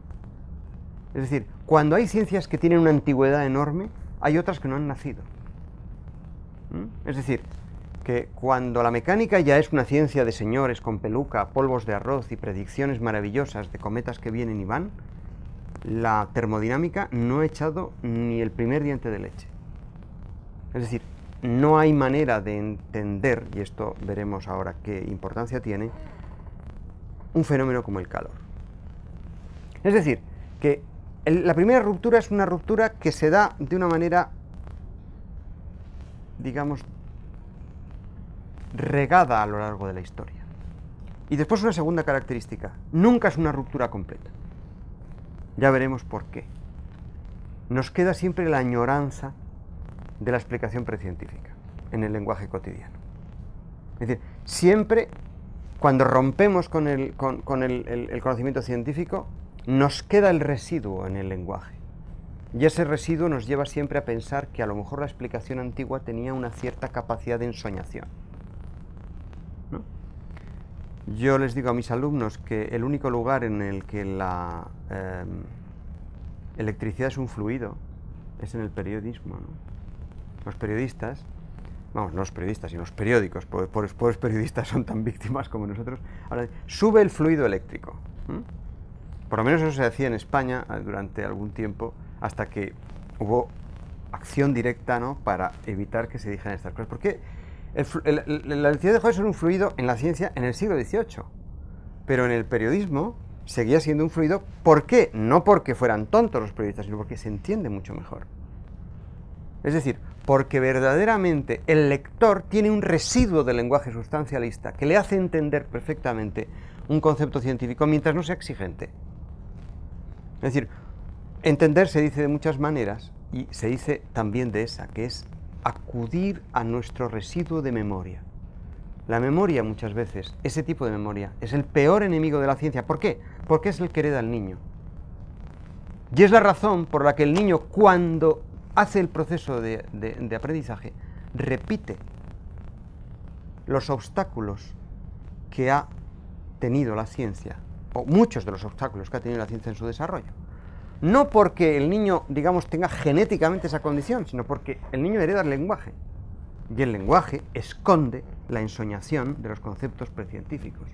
Es decir, cuando hay ciencias que tienen una antigüedad enorme, hay otras que no han nacido. ¿Mm? Es decir, que cuando la mecánica ya es una ciencia de señores con peluca, polvos de arroz y predicciones maravillosas de cometas que vienen y van, la termodinámica no ha echado ni el primer diente de leche. Es decir, no hay manera de entender, y esto veremos ahora qué importancia tiene, un fenómeno como el calor. Es decir, que el, la primera ruptura es una ruptura que se da de una manera, digamos, regada a lo largo de la historia. Y después una segunda característica, nunca es una ruptura completa. Ya veremos por qué. Nos queda siempre la añoranza de la explicación precientífica en el lenguaje cotidiano. Es decir, siempre cuando rompemos con el, con, con el, el, el conocimiento científico, nos queda el residuo en el lenguaje. Y ese residuo nos lleva siempre a pensar que a lo mejor la explicación antigua tenía una cierta capacidad de ensoñación, ¿no? Yo les digo a mis alumnos que el único lugar en el que la eh, electricidad es un fluido es en el periodismo, ¿no? Los periodistas, vamos, no los periodistas, sino los periódicos, pues los pobres periodistas son tan víctimas como nosotros. Ahora, sube el fluido eléctrico. ¿eh? Por lo menos eso se hacía en España durante algún tiempo, hasta que hubo acción directa, ¿no?, para evitar que se dijeran estas cosas. Porque el, el, el, la electricidad dejó de ser un fluido en la ciencia en el siglo dieciocho, pero en el periodismo seguía siendo un fluido. ¿Por qué? No porque fueran tontos los periodistas, sino porque se entiende mucho mejor. Es decir, porque verdaderamente el lector tiene un residuo de lenguaje sustancialista que le hace entender perfectamente un concepto científico mientras no sea exigente. Es decir, entender se dice de muchas maneras y se dice también de esa, que es acudir a nuestro residuo de memoria. La memoria muchas veces, ese tipo de memoria, es el peor enemigo de la ciencia. ¿Por qué? Porque es el que hereda el niño. Y es la razón por la que el niño, cuando hace el proceso de, de, de aprendizaje, repite los obstáculos que ha tenido la ciencia, o muchos de los obstáculos que ha tenido la ciencia en su desarrollo. No porque el niño, digamos, tenga genéticamente esa condición, sino porque el niño hereda el lenguaje. Y el lenguaje esconde la ensoñación de los conceptos precientíficos.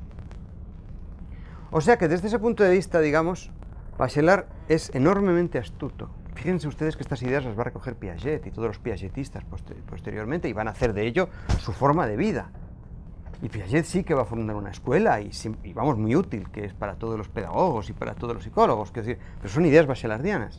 O sea que desde ese punto de vista, digamos, Bachelard es enormemente astuto. Fíjense ustedes que estas ideas las va a recoger Piaget y todos los piagetistas poster posteriormente, y van a hacer de ello su forma de vida. Y Piaget sí que va a fundar una escuela, y, y vamos, muy útil, que es para todos los pedagogos y para todos los psicólogos, quiero decir, pero son ideas bachelardianas,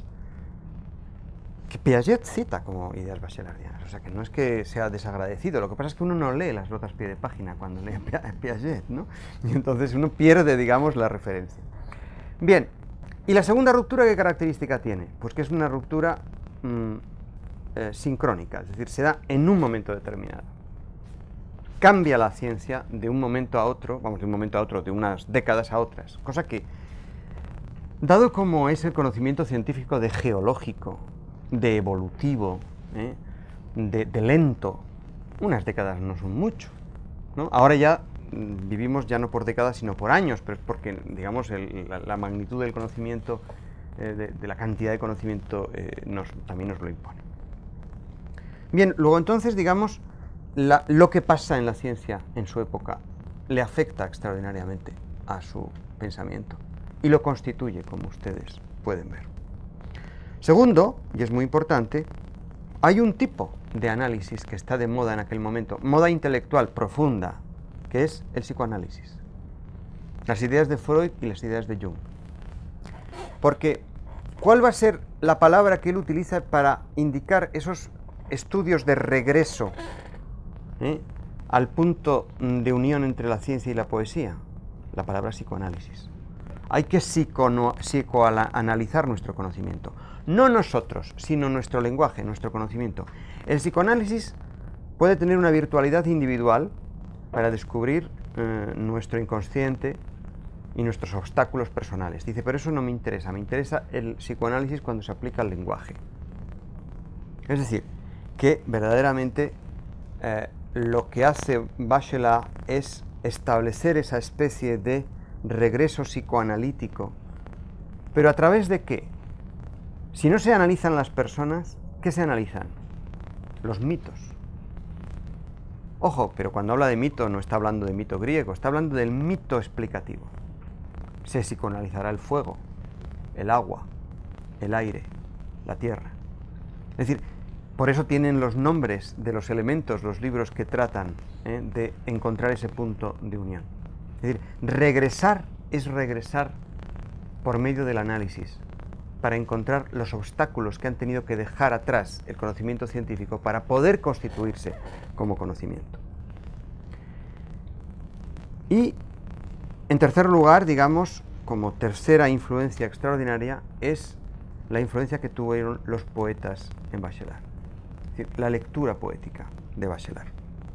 que Piaget cita como ideas bachelardianas. O sea, que no es que sea desagradecido, lo que pasa es que uno no lee las notas pie de página cuando lee a Piaget, ¿no? Y entonces uno pierde, digamos, la referencia. Bien, ¿y la segunda ruptura qué característica tiene? Pues que es una ruptura mmm, eh, sincrónica, es decir, se da en un momento determinado. Cambia la ciencia de un momento a otro, vamos, de un momento a otro, de unas décadas a otras, cosa que, dado como es el conocimiento científico de geológico, de evolutivo, ¿eh? de, de lento, unas décadas no son mucho, ¿no? Ahora ya mm, vivimos ya no por décadas, sino por años, pero es porque, digamos, el, la, la magnitud del conocimiento, eh, de, de la cantidad de conocimiento, eh, nos, también nos lo impone. Bien, luego entonces, digamos, La, lo que pasa en la ciencia en su época le afecta extraordinariamente a su pensamiento y lo constituye, como ustedes pueden ver. Segundo, y es muy importante, hay un tipo de análisis que está de moda en aquel momento, moda intelectual profunda, que es el psicoanálisis. Las ideas de Freud y las ideas de Jung. Porque, ¿cuál va a ser la palabra que él utiliza para indicar esos estudios de regreso ¿Eh? al punto de unión entre la ciencia y la poesía? La palabra psicoanálisis. Hay que psicoanalizar nuestro conocimiento. No nosotros, sino nuestro lenguaje, nuestro conocimiento. El psicoanálisis puede tener una virtualidad individual para descubrir eh, nuestro inconsciente y nuestros obstáculos personales. Dice, pero eso no me interesa, me interesa el psicoanálisis cuando se aplica al lenguaje. Es decir, que verdaderamente eh, lo que hace Bachelard es establecer esa especie de regreso psicoanalítico. ¿Pero a través de qué? Si no se analizan las personas, ¿qué se analizan? Los mitos. Ojo, pero cuando habla de mito no está hablando de mito griego, está hablando del mito explicativo. Se psicoanalizará el fuego, el agua, el aire, la tierra. Es decir, por eso tienen los nombres de los elementos, los libros que tratan ¿eh? de encontrar ese punto de unión. Es decir, regresar es regresar por medio del análisis, para encontrar los obstáculos que han tenido que dejar atrás el conocimiento científico para poder constituirse como conocimiento. Y, en tercer lugar, digamos, como tercera influencia extraordinaria, es la influencia que tuvieron los poetas en Bachelard. Es decir, la lectura poética de Bachelard.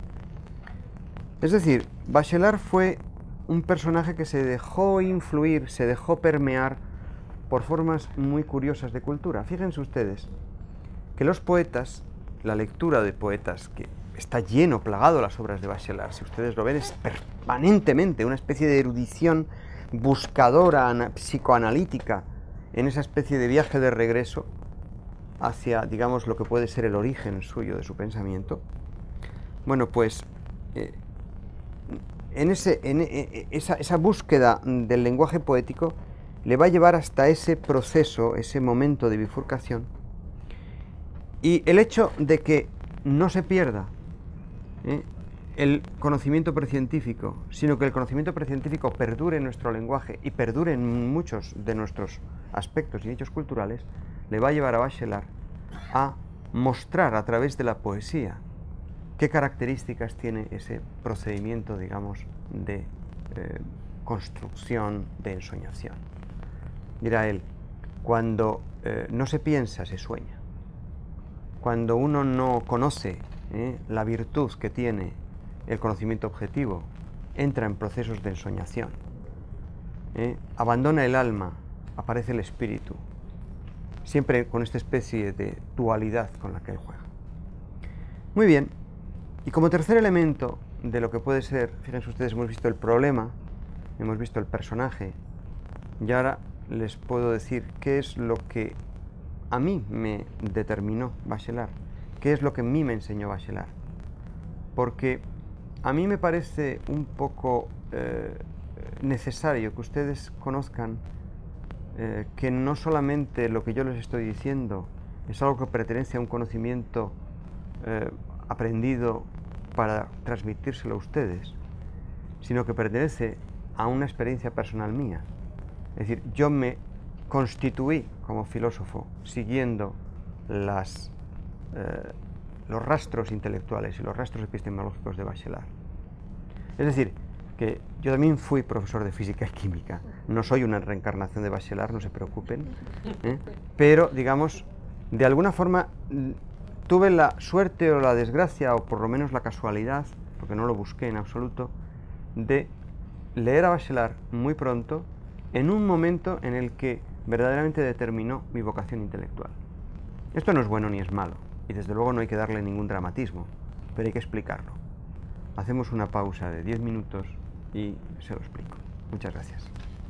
Es decir, Bachelard fue un personaje que se dejó influir, se dejó permear por formas muy curiosas de cultura. Fíjense ustedes que los poetas, la lectura de poetas, que está lleno, plagado las obras de Bachelard, si ustedes lo ven, es permanentemente una especie de erudición buscadora, psicoanalítica, en esa especie de viaje de regreso hacia, digamos, lo que puede ser el origen suyo de su pensamiento. Bueno, pues eh, en, ese, en eh, esa, esa búsqueda del lenguaje poético le va a llevar hasta ese proceso, ese momento de bifurcación, y el hecho de que no se pierda ¿eh? el conocimiento precientífico, sino que el conocimiento precientífico perdure en nuestro lenguaje y perdure en muchos de nuestros aspectos y hechos culturales, le va a llevar a Bachelard a mostrar a través de la poesía qué características tiene ese procedimiento, digamos, de eh, construcción, de ensoñación. Dirá él, cuando eh, no se piensa, se sueña. Cuando uno no conoce eh, la virtud que tiene el conocimiento objetivo, entra en procesos de ensoñación. ¿eh? Abandona el alma, aparece el espíritu, siempre con esta especie de dualidad con la que él juega. Muy bien, y como tercer elemento de lo que puede ser, fíjense ustedes, hemos visto el problema, hemos visto el personaje, y ahora les puedo decir qué es lo que a mí me determinó Bachelard, qué es lo que a mí me enseñó Bachelard. Porque a mí me parece un poco eh, necesario que ustedes conozcan eh, que no solamente lo que yo les estoy diciendo es algo que pertenece a un conocimiento eh, aprendido para transmitírselo a ustedes, sino que pertenece a una experiencia personal mía. Es decir, yo me constituí como filósofo siguiendo las, eh, los rastros intelectuales y los rastros epistemológicos de Bachelard. Es decir, que yo también fui profesor de física y química. No soy una reencarnación de Bachelard, no se preocupen, ¿eh? Pero, digamos, de alguna forma tuve la suerte o la desgracia, o por lo menos la casualidad, porque no lo busqué en absoluto, de leer a Bachelard muy pronto, en un momento en el que verdaderamente determinó mi vocación intelectual. Esto no es bueno ni es malo, y desde luego no hay que darle ningún dramatismo, pero hay que explicarlo. Hacemos una pausa de diez minutos y se lo explico. Muchas gracias.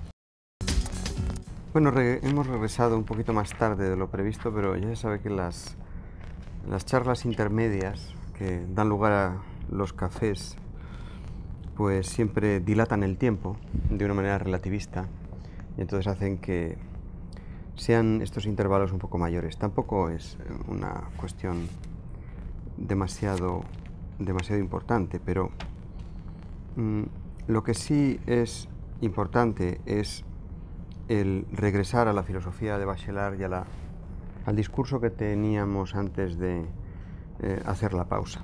Bueno, re hemos regresado un poquito más tarde de lo previsto, pero ya se sabe que las, las charlas intermedias que dan lugar a los cafés, pues siempre dilatan el tiempo de una manera relativista, y entonces hacen que sean estos intervalos un poco mayores. Tampoco es una cuestión demasiado, demasiado importante, pero mmm, lo que sí es importante es el regresar a la filosofía de Bachelard y a la, al discurso que teníamos antes de eh, hacer la pausa.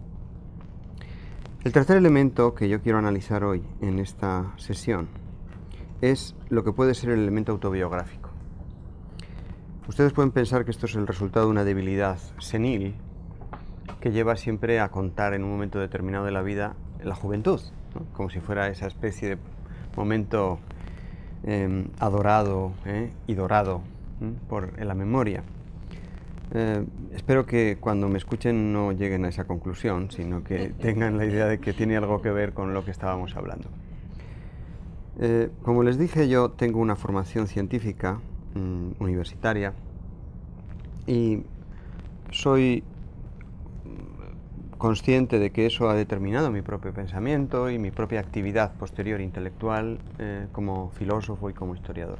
El tercer elemento que yo quiero analizar hoy en esta sesión es lo que puede ser el elemento autobiográfico. Ustedes pueden pensar que esto es el resultado de una debilidad senil que lleva siempre a contar en un momento determinado de la vida la juventud, ¿no? Como si fuera esa especie de momento eh, adorado eh, y dorado ¿eh? por en la memoria. Eh, espero que cuando me escuchen no lleguen a esa conclusión, sino que tengan la idea de que tiene algo que ver con lo que estábamos hablando. Eh, como les dije, yo tengo una formación científica mmm, universitaria y soy consciente de que eso ha determinado mi propio pensamiento y mi propia actividad posterior intelectual eh, como filósofo y como historiador.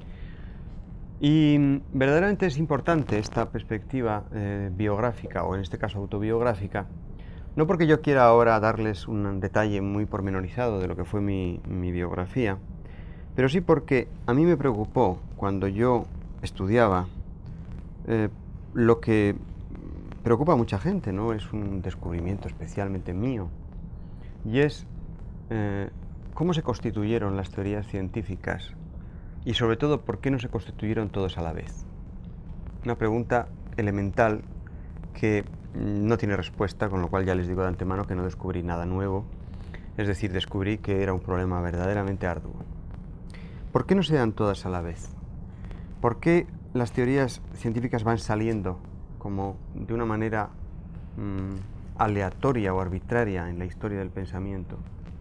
Y verdaderamente es importante esta perspectiva eh, biográfica, o en este caso autobiográfica, no porque yo quiera ahora darles un detalle muy pormenorizado de lo que fue mi, mi biografía, pero sí porque a mí me preocupó cuando yo estudiaba eh, lo que preocupa a mucha gente, ¿no? Es un descubrimiento especialmente mío, y es eh, cómo se constituyeron las teorías científicas y sobre todo por qué no se constituyeron todos a la vez. Una pregunta elemental que no tiene respuesta, con lo cual ya les digo de antemano que no descubrí nada nuevo, es decir, descubrí que era un problema verdaderamente arduo. ¿Por qué no se dan todas a la vez? ¿por qué las teorías científicas van saliendo como de una manera mmm, aleatoria o arbitraria en la historia del pensamiento?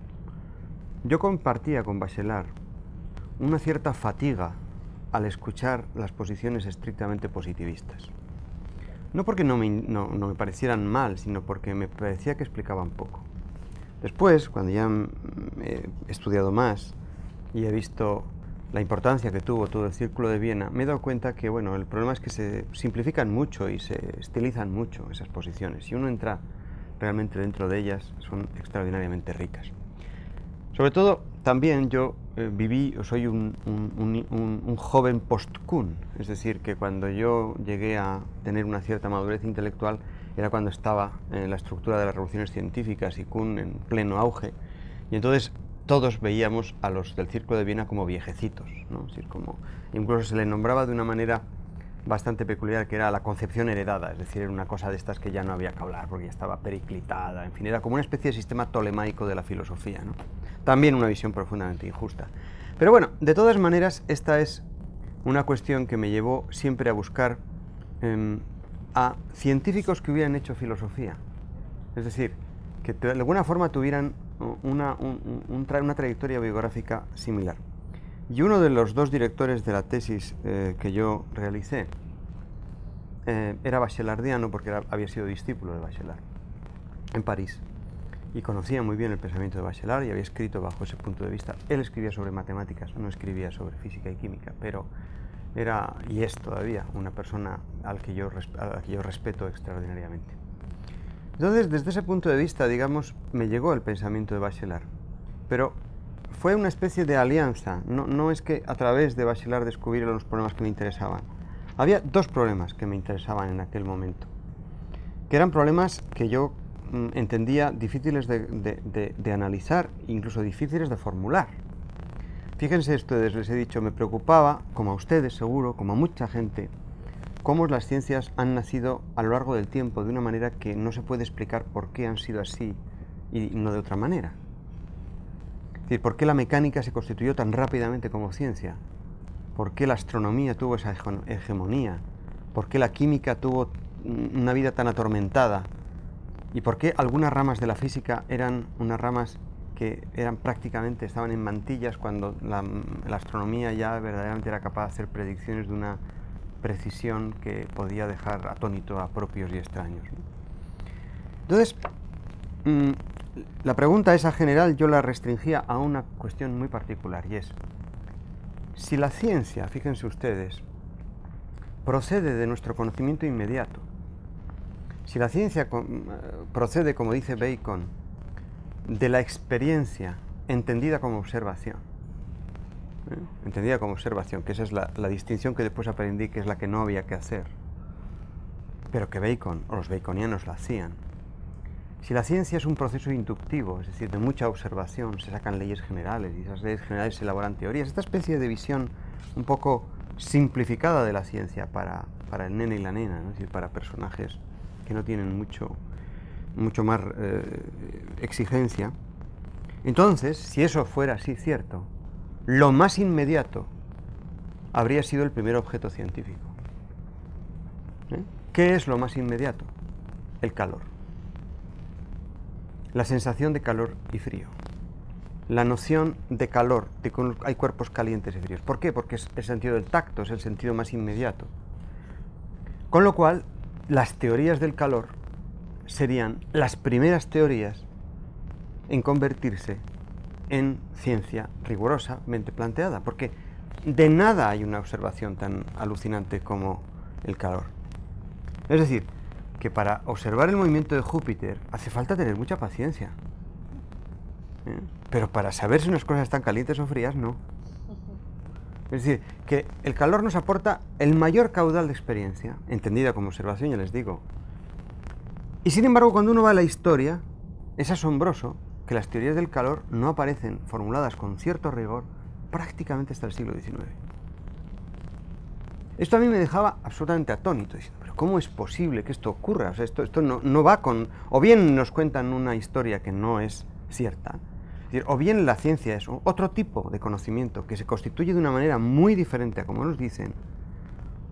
Yo compartía con Bachelard una cierta fatiga al escuchar las posiciones estrictamente positivistas. No porque no me, no, no me parecieran mal, sino porque me parecía que explicaban poco. Después, cuando ya he estudiado más y he visto la importancia que tuvo todo el Círculo de Viena, me he dado cuenta que, bueno, el problema es que se simplifican mucho y se estilizan mucho esas posiciones. Si uno entra realmente dentro de ellas, son extraordinariamente ricas. Sobre todo, también yo eh, viví, o soy un, un, un, un joven post-Kuhn, es decir, que cuando yo llegué a tener una cierta madurez intelectual era cuando estaba en la estructura de las revoluciones científicas y Kuhn en pleno auge, y entonces todos veíamos a los del Círculo de Viena como viejecitos, ¿no? Es decir, como, incluso se les nombraba de una manera bastante peculiar, que era la concepción heredada, es decir, era una cosa de estas que ya no había que hablar porque ya estaba periclitada, en fin, era como una especie de sistema tolemaico de la filosofía, ¿no? También una visión profundamente injusta. Pero bueno, de todas maneras, esta es una cuestión que me llevó siempre a buscar eh, a científicos que hubieran hecho filosofía, es decir, que de alguna forma tuvieran una, un, un tra una trayectoria biográfica similar. Y uno de los dos directores de la tesis eh, que yo realicé eh, era bachelardiano, porque era, había sido discípulo de Bachelard en París, y conocía muy bien el pensamiento de Bachelard y había escrito bajo ese punto de vista. Él escribía sobre matemáticas, no escribía sobre física y química, pero era, y es todavía, una persona al que yo, a la que yo respeto extraordinariamente. Entonces, desde ese punto de vista, digamos, me llegó el pensamiento de Bachelard, pero fue una especie de alianza. No, no es que a través de Bachelard descubriera los problemas que me interesaban. Había dos problemas que me interesaban en aquel momento, que eran problemas que yo mm, entendía difíciles de, de, de, de analizar, incluso difíciles de formular. Fíjense ustedes, les he dicho, me preocupaba, como a ustedes seguro, como a mucha gente, cómo las ciencias han nacido a lo largo del tiempo de una manera que no se puede explicar por qué han sido así y no de otra manera. Es decir, ¿por qué la mecánica se constituyó tan rápidamente como ciencia? ¿Por qué la astronomía tuvo esa hegemonía? ¿Por qué la química tuvo una vida tan atormentada? ¿Y por qué algunas ramas de la física eran unas ramas que eran prácticamente, estaban en mantillas cuando la, la astronomía ya verdaderamente era capaz de hacer predicciones de una precisión que podía dejar atónito a propios y extraños, ¿no? Entonces, mmm, la pregunta esa general yo la restringía a una cuestión muy particular, y es, si la ciencia, fíjense ustedes, procede de nuestro conocimiento inmediato, si la ciencia procede, como dice Bacon, de la experiencia entendida como observación, ¿eh? entendida como observación, que esa es la, la distinción que después aprendí que es la que no había que hacer, pero que Bacon o los baconianos la hacían. Si la ciencia es un proceso inductivo, es decir, de mucha observación, se sacan leyes generales y esas leyes generales se elaboran teorías, esta especie de visión un poco simplificada de la ciencia para, para el nene y la nena, ¿no? Es decir, para personajes que no tienen mucho, mucho más eh, exigencia. Entonces, si eso fuera así cierto, lo más inmediato habría sido el primer objeto científico. ¿Eh? ¿Qué es lo más inmediato? El calor. La sensación de calor y frío. La noción de calor, de que hay cuerpos calientes y fríos. ¿Por qué? Porque es el sentido del tacto, es el sentido más inmediato. Con lo cual, las teorías del calor serían las primeras teorías en convertirse en ciencia rigurosamente planteada, porque de nada hay una observación tan alucinante como el calor. Es decir, que para observar el movimiento de Júpiter hace falta tener mucha paciencia, ¿eh? Pero para saber si unas cosas están calientes o frías, no. Es decir, que el calor nos aporta el mayor caudal de experiencia, entendida como observación, ya les digo. Y sin embargo, cuando uno va a la historia, es asombroso que las teorías del calor no aparecen formuladas con cierto rigor prácticamente hasta el siglo diecinueve. Esto a mí me dejaba absolutamente atónito, diciendo, pero ¿cómo es posible que esto ocurra? O sea, esto, esto no, no va con... O bien nos cuentan una historia que no es cierta, es decir, o bien la ciencia es otro tipo de conocimiento que se constituye de una manera muy diferente a como nos dicen,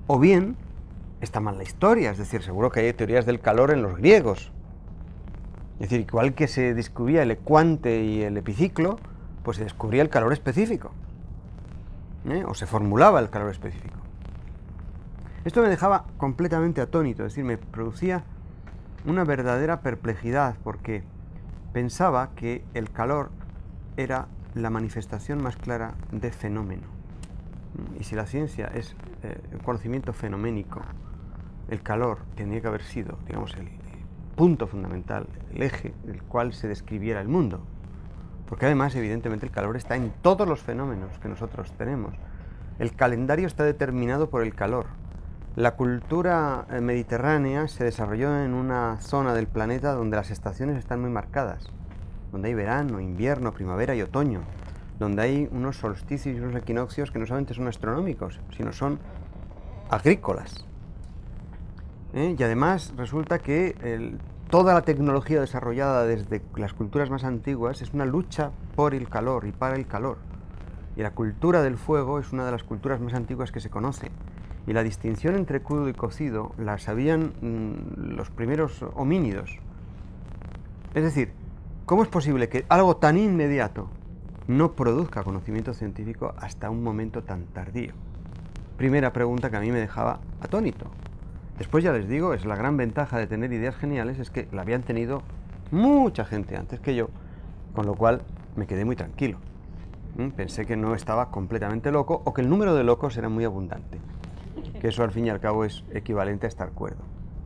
o bien está mal la historia, es decir, seguro que hay teorías del calor en los griegos. Es decir, igual que se descubría el ecuante y el epiciclo, pues se descubría el calor específico, ¿eh? O se formulaba el calor específico. Esto me dejaba completamente atónito, es decir, me producía una verdadera perplejidad, porque pensaba que el calor era la manifestación más clara de fenómeno. Y si la ciencia es eh, el conocimiento fenoménico, el calor tendría que haber sido, digamos, el punto fundamental, el eje del cual se describiera el mundo. Porque además, evidentemente, el calor está en todos los fenómenos que nosotros tenemos. El calendario está determinado por el calor. La cultura mediterránea se desarrolló en una zona del planeta donde las estaciones están muy marcadas, donde hay verano, invierno, primavera y otoño, donde hay unos solsticios y unos equinoccios que no solamente son astronómicos, sino son agrícolas. ¿Eh? Y además resulta que el, toda la tecnología desarrollada desde las culturas más antiguas es una lucha por el calor y para el calor. Y la cultura del fuego es una de las culturas más antiguas que se conoce. Y la distinción entre crudo y cocido la sabían mmm, los primeros homínidos. Es decir, ¿cómo es posible que algo tan inmediato no produzca conocimiento científico hasta un momento tan tardío? Primera pregunta que a mí me dejaba atónito. Después ya les digo, es la gran ventaja de tener ideas geniales, es que la habían tenido mucha gente antes que yo, con lo cual me quedé muy tranquilo. ¿Mm? Pensé que no estaba completamente loco o que el número de locos era muy abundante, que eso al fin y al cabo es equivalente a estar cuerdo.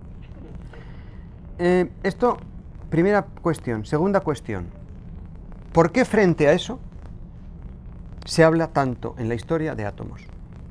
Eh, esto, primera cuestión. Segunda cuestión, ¿por qué frente a eso se habla tanto en la historia de átomos?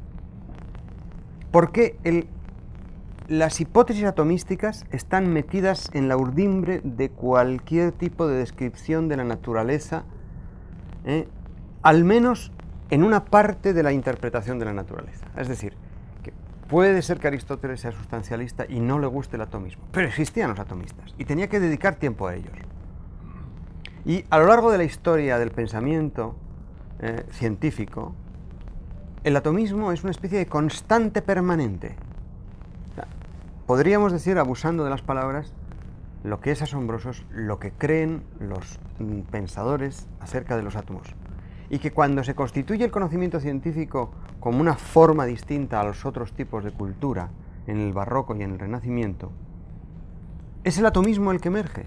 ¿Por qué el las hipótesis atomísticas están metidas en la urdimbre de cualquier tipo de descripción de la naturaleza, eh, al menos en una parte de la interpretación de la naturaleza? Es decir, que puede ser que Aristóteles sea sustancialista y no le guste el atomismo, pero existían los atomistas y tenía que dedicar tiempo a ellos. Y a lo largo de la historia del pensamiento eh, científico, el atomismo es una especie de constante permanente. Podríamos decir, abusando de las palabras, lo que es asombroso es lo que creen los mm, pensadores acerca de los átomos. Y que cuando se constituye el conocimiento científico como una forma distinta a los otros tipos de cultura, en el barroco y en el Renacimiento, es el atomismo el que emerge.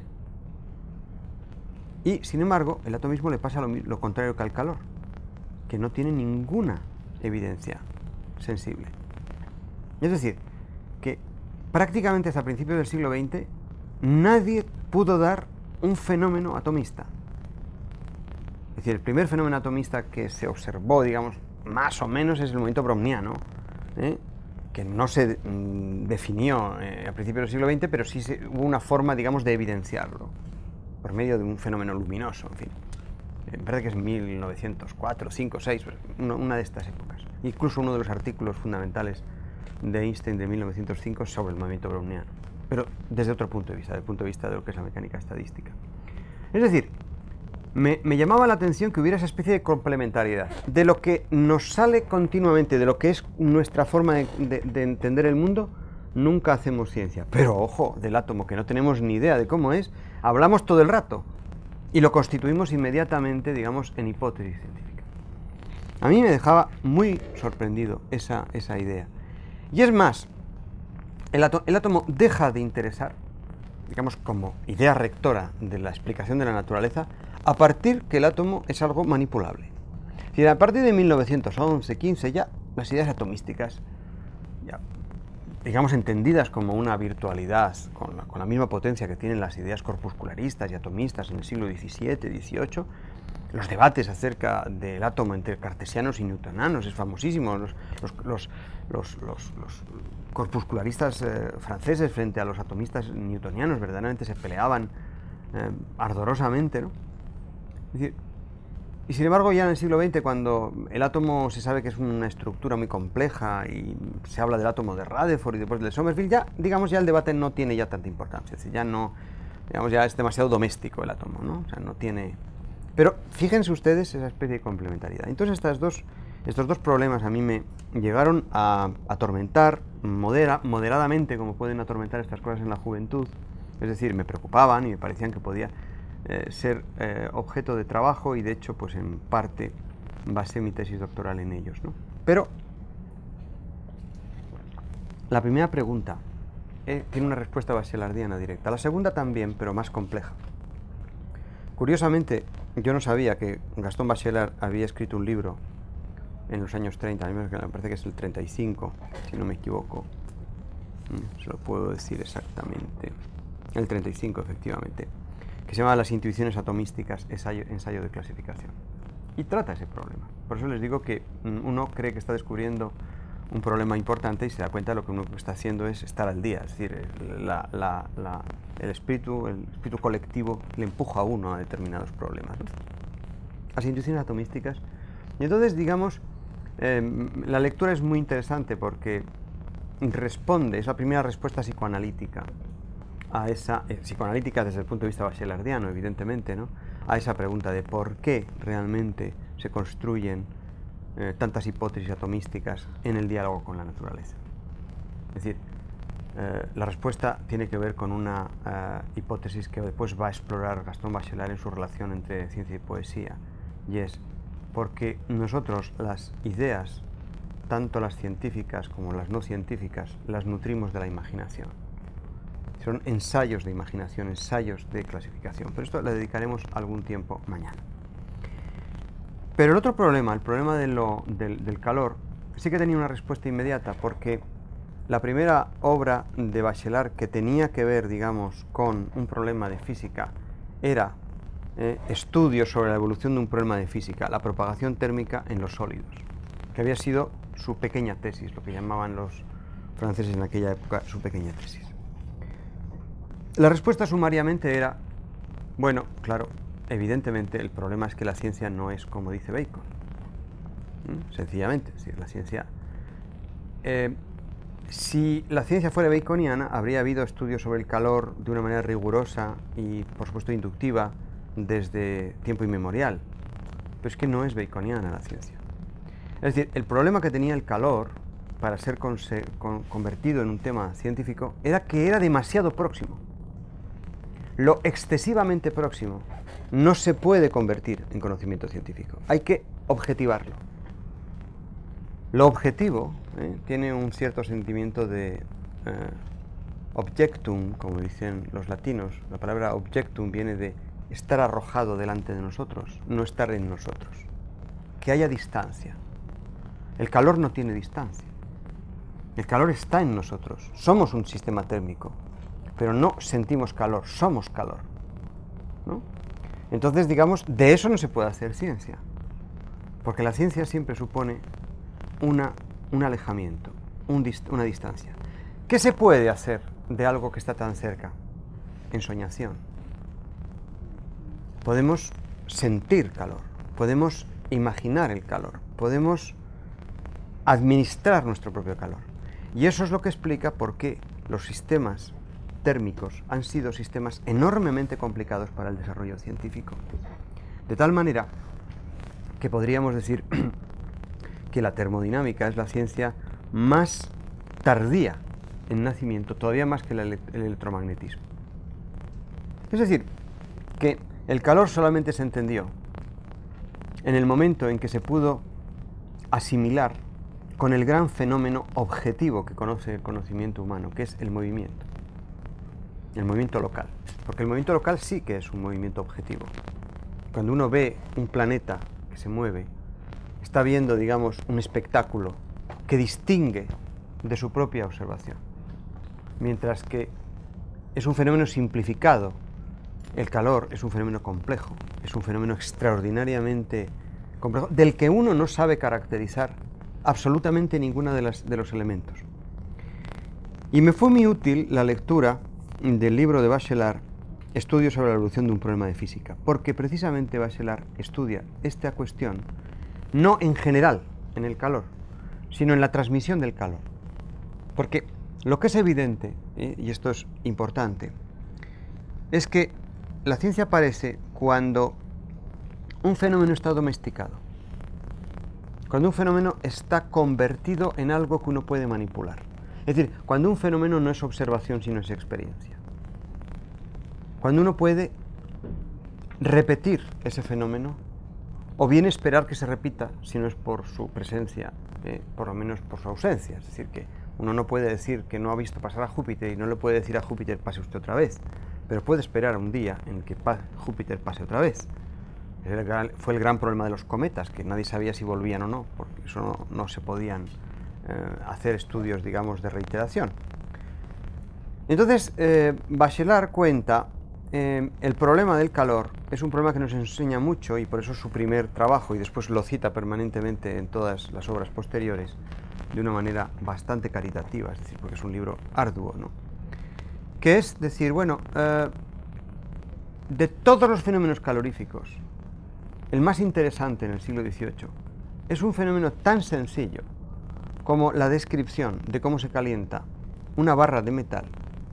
Y, sin embargo, el atomismo le pasa lo, lo contrario que al calor, que no tiene ninguna evidencia sensible. Es decir, que prácticamente hasta principios del siglo veinte nadie pudo dar un fenómeno atomista. Es decir, el primer fenómeno atomista que se observó, digamos, más o menos es el movimiento browniano, ¿eh? que no se mm, definió eh, a principios del siglo veinte, pero sí se, hubo una forma, digamos, de evidenciarlo, por medio de un fenómeno luminoso, en fin. Me parece que es mil novecientos cuatro, cinco, seis, una de estas épocas. Incluso uno de los artículos fundamentales de Einstein de mil novecientos cinco sobre el movimiento browniano, pero desde otro punto de vista, desde el punto de vista de lo que es la mecánica estadística. Es decir, me, me llamaba la atención que hubiera esa especie de complementariedad de lo que nos sale continuamente, de lo que es nuestra forma de, de, de entender el mundo. Nunca hacemos ciencia, pero ojo, del átomo, que no tenemos ni idea de cómo es, hablamos todo el rato y lo constituimos inmediatamente, digamos, en hipótesis científica. A mí me dejaba muy sorprendido esa, esa idea. Y es más, el, átomo, el átomo deja de interesar, digamos, como idea rectora de la explicación de la naturaleza, a partir que el átomo es algo manipulable. Es decir, a partir de mil novecientos once, quince, ya las ideas atomísticas, ya, digamos, entendidas como una virtualidad, con la, con la misma potencia que tienen las ideas corpuscularistas y atomistas en el siglo diecisiete, dieciocho, los debates acerca del átomo entre cartesianos y newtonianos es famosísimo. Los, los, los, los, los, los corpuscularistas eh, franceses frente a los atomistas newtonianos verdaderamente se peleaban eh, ardorosamente, ¿no? Es decir, y sin embargo, ya en el siglo veinte, cuando el átomo se sabe que es una estructura muy compleja y se habla del átomo de Rutherford y después del de Sommerfeld, ya, digamos, ya el debate no tiene ya tanta importancia. Es decir, ya no, digamos, ya es demasiado doméstico el átomo, ¿no? O sea, no tiene... Pero fíjense ustedes esa especie de complementariedad. Entonces estas dos Estos dos problemas a mí me llegaron a atormentar modera, moderadamente, como pueden atormentar estas cosas en la juventud. Es decir, me preocupaban y me parecían que podía eh, ser eh, objeto de trabajo, y de hecho, pues en parte basé mi tesis doctoral en ellos, ¿no? Pero la primera pregunta eh, tiene una respuesta bachelardiana directa. La segunda también, pero más compleja. Curiosamente, yo no sabía que Gastón Bachelard había escrito un libro en los años treinta, me parece que es el treinta y cinco, si no me equivoco. Se lo puedo decir exactamente. El treinta y cinco, efectivamente. Que se llama Las intuiciones atomísticas, ensayo, ensayo de clasificación. Y trata ese problema. Por eso les digo que uno cree que está descubriendo un problema importante y se da cuenta de lo que uno está haciendo es estar al día. Es decir, la, la, la, el, espíritu, el espíritu colectivo le empuja a uno a determinados problemas, ¿no? Las intuiciones atomísticas. Y entonces, digamos, eh, la lectura es muy interesante porque responde, es la primera respuesta psicoanalítica a esa, eh, psicoanalítica desde el punto de vista bachelardiano, evidentemente, ¿no? A esa pregunta de por qué realmente se construyen eh, tantas hipótesis atomísticas en el diálogo con la naturaleza. Es decir, eh, la respuesta tiene que ver con una eh, hipótesis que después va a explorar Gastón Bachelard en su relación entre ciencia y poesía, y es porque nosotros las ideas, tanto las científicas como las no científicas, las nutrimos de la imaginación. Son ensayos de imaginación, ensayos de clasificación, pero esto le dedicaremos algún tiempo mañana. Pero el otro problema, el problema de lo, del, del calor, sí que tenía una respuesta inmediata, porque la primera obra de Bachelard que tenía que ver, digamos, con un problema de física era eh, estudios sobre la evolución de un problema de física, la propagación térmica en los sólidos, que había sido su pequeña tesis, lo que llamaban los franceses en aquella época su pequeña tesis. La respuesta sumariamente era, bueno, claro, evidentemente el problema es que la ciencia no es como dice Bacon. ¿Mm? Sencillamente, es decir, la ciencia... Eh, si la ciencia fuera baconiana, habría habido estudios sobre el calor de una manera rigurosa y, por supuesto, inductiva desde tiempo inmemorial. Pero es que no es baconiana la ciencia. Es decir, el problema que tenía el calor para ser con, con, convertido en un tema científico era que era demasiado próximo. Lo excesivamente próximo no se puede convertir en conocimiento científico. Hay que objetivarlo. Lo objetivo eh, tiene un cierto sentimiento de eh, objectum, como dicen los latinos. La palabra objectum viene de estar arrojado delante de nosotros, no estar en nosotros. Que haya distancia. El calor no tiene distancia. El calor está en nosotros. Somos un sistema térmico, pero no sentimos calor, somos calor, ¿no? Entonces, digamos, de eso no se puede hacer ciencia, porque la ciencia siempre supone una, un alejamiento, un dist una distancia. ¿Qué se puede hacer de algo que está tan cerca? Ensoñación. Podemos sentir calor, podemos imaginar el calor, podemos administrar nuestro propio calor. Y eso es lo que explica por qué los sistemas térmicos han sido sistemas enormemente complicados para el desarrollo científico. De tal manera que podríamos decir que la termodinámica es la ciencia más tardía en nacimiento, todavía más que el, ele el electromagnetismo. Es decir, que el calor solamente se entendió en el momento en que se pudo asimilar con el gran fenómeno objetivo que conoce el conocimiento humano, que es el movimiento. El movimiento local. Porque el movimiento local sí que es un movimiento objetivo. Cuando uno ve un planeta que se mueve, está viendo, digamos, un espectáculo que distingue de su propia observación. Mientras que es un fenómeno simplificado. El calor es un fenómeno complejo, es un fenómeno extraordinariamente complejo, del que uno no sabe caracterizar absolutamente ninguna de, las, de los elementos. Y me fue muy útil la lectura del libro de Bachelard, Estudios sobre la evolución de un problema de física, porque precisamente Bachelard estudia esta cuestión no en general, en el calor, sino en la transmisión del calor. Porque lo que es evidente, ¿eh? y esto es importante, es que la ciencia aparece cuando un fenómeno está domesticado. Cuando un fenómeno está convertido en algo que uno puede manipular. Es decir, cuando un fenómeno no es observación, sino es experiencia. Cuando uno puede repetir ese fenómeno, o bien esperar que se repita, si no es por su presencia, eh, por lo menos por su ausencia. Es decir, que uno no puede decir que no ha visto pasar a Júpiter y no le puede decir a Júpiter pase usted otra vez, pero puede esperar un día en que pa Júpiter pase otra vez. Ese el gran, fue el gran problema de los cometas, que nadie sabía si volvían o no, porque eso no, no se podían eh, hacer estudios, digamos, de reiteración. Entonces, eh, Bachelard cuenta eh, el problema del calor. Es un problema que nos enseña mucho y por eso es su primer trabajo, y después lo cita permanentemente en todas las obras posteriores de una manera bastante caritativa, es decir, porque es un libro arduo, ¿no? Que es decir, bueno, eh, de todos los fenómenos caloríficos, el más interesante en el siglo dieciocho es un fenómeno tan sencillo como la descripción de cómo se calienta una barra de metal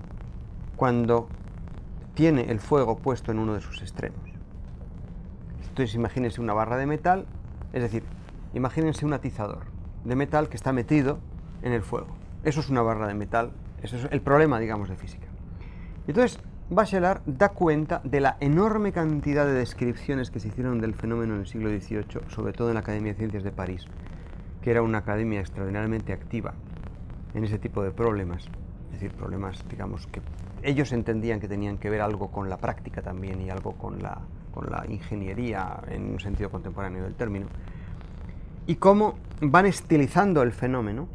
cuando tiene el fuego puesto en uno de sus extremos. Entonces imagínense una barra de metal, es decir, imagínense un atizador de metal que está metido en el fuego. Eso es una barra de metal, eso es el problema, digamos, de física. Entonces, Bachelard da cuenta de la enorme cantidad de descripciones que se hicieron del fenómeno en el siglo dieciocho, sobre todo en la Academia de Ciencias de París, que era una academia extraordinariamente activa en ese tipo de problemas, es decir, problemas, digamos, que ellos entendían que tenían que ver algo con la práctica también y algo con la, con la ingeniería en un sentido contemporáneo del término, y cómo van estilizando el fenómeno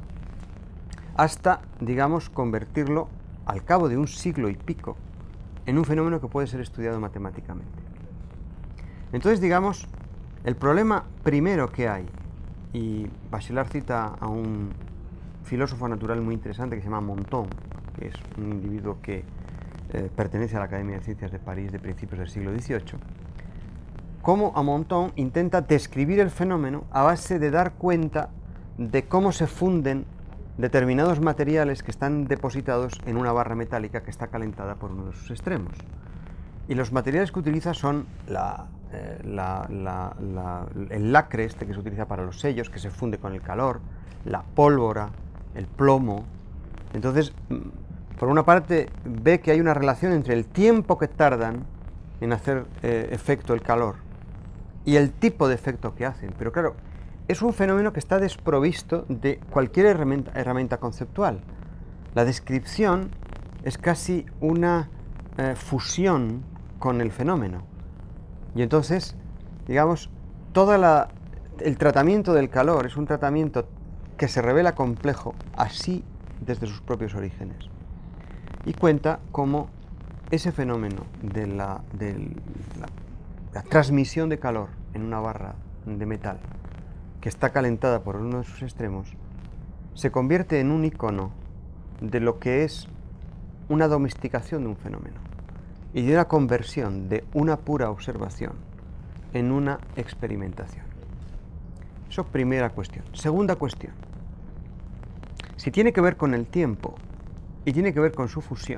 hasta, digamos, convertirlo al cabo de un siglo y pico en un fenómeno que puede ser estudiado matemáticamente. Entonces, digamos, el problema primero que hay, y Bachelard cita a un filósofo natural muy interesante que se llama Monton, que es un individuo que eh, pertenece a la Academia de Ciencias de París de principios del siglo dieciocho, cómo a Monton intenta describir el fenómeno a base de dar cuenta de cómo se funden determinados materiales que están depositados en una barra metálica que está calentada por uno de sus extremos. Y los materiales que utiliza son la, eh, la, la, la, el lacre este que se utiliza para los sellos, que se funde con el calor, la pólvora, el plomo. Entonces, por una parte, ve que hay una relación entre el tiempo que tardan en hacer eh, efecto el calor y el tipo de efecto que hacen. Pero claro, es un fenómeno que está desprovisto de cualquier herramienta, herramienta conceptual. La descripción es casi una eh, fusión con el fenómeno. Y entonces, digamos, todo la, el tratamiento del calor es un tratamiento que se revela complejo así desde sus propios orígenes. Y cuenta cómo ese fenómeno de la, de la, la transmisión de calor en una barra de metal que está calentada por uno de sus extremos, se convierte en un icono de lo que es una domesticación de un fenómeno y de una conversión de una pura observación en una experimentación. Eso, primera cuestión. Segunda cuestión. Si tiene que ver con el tiempo y tiene que ver con su fusión,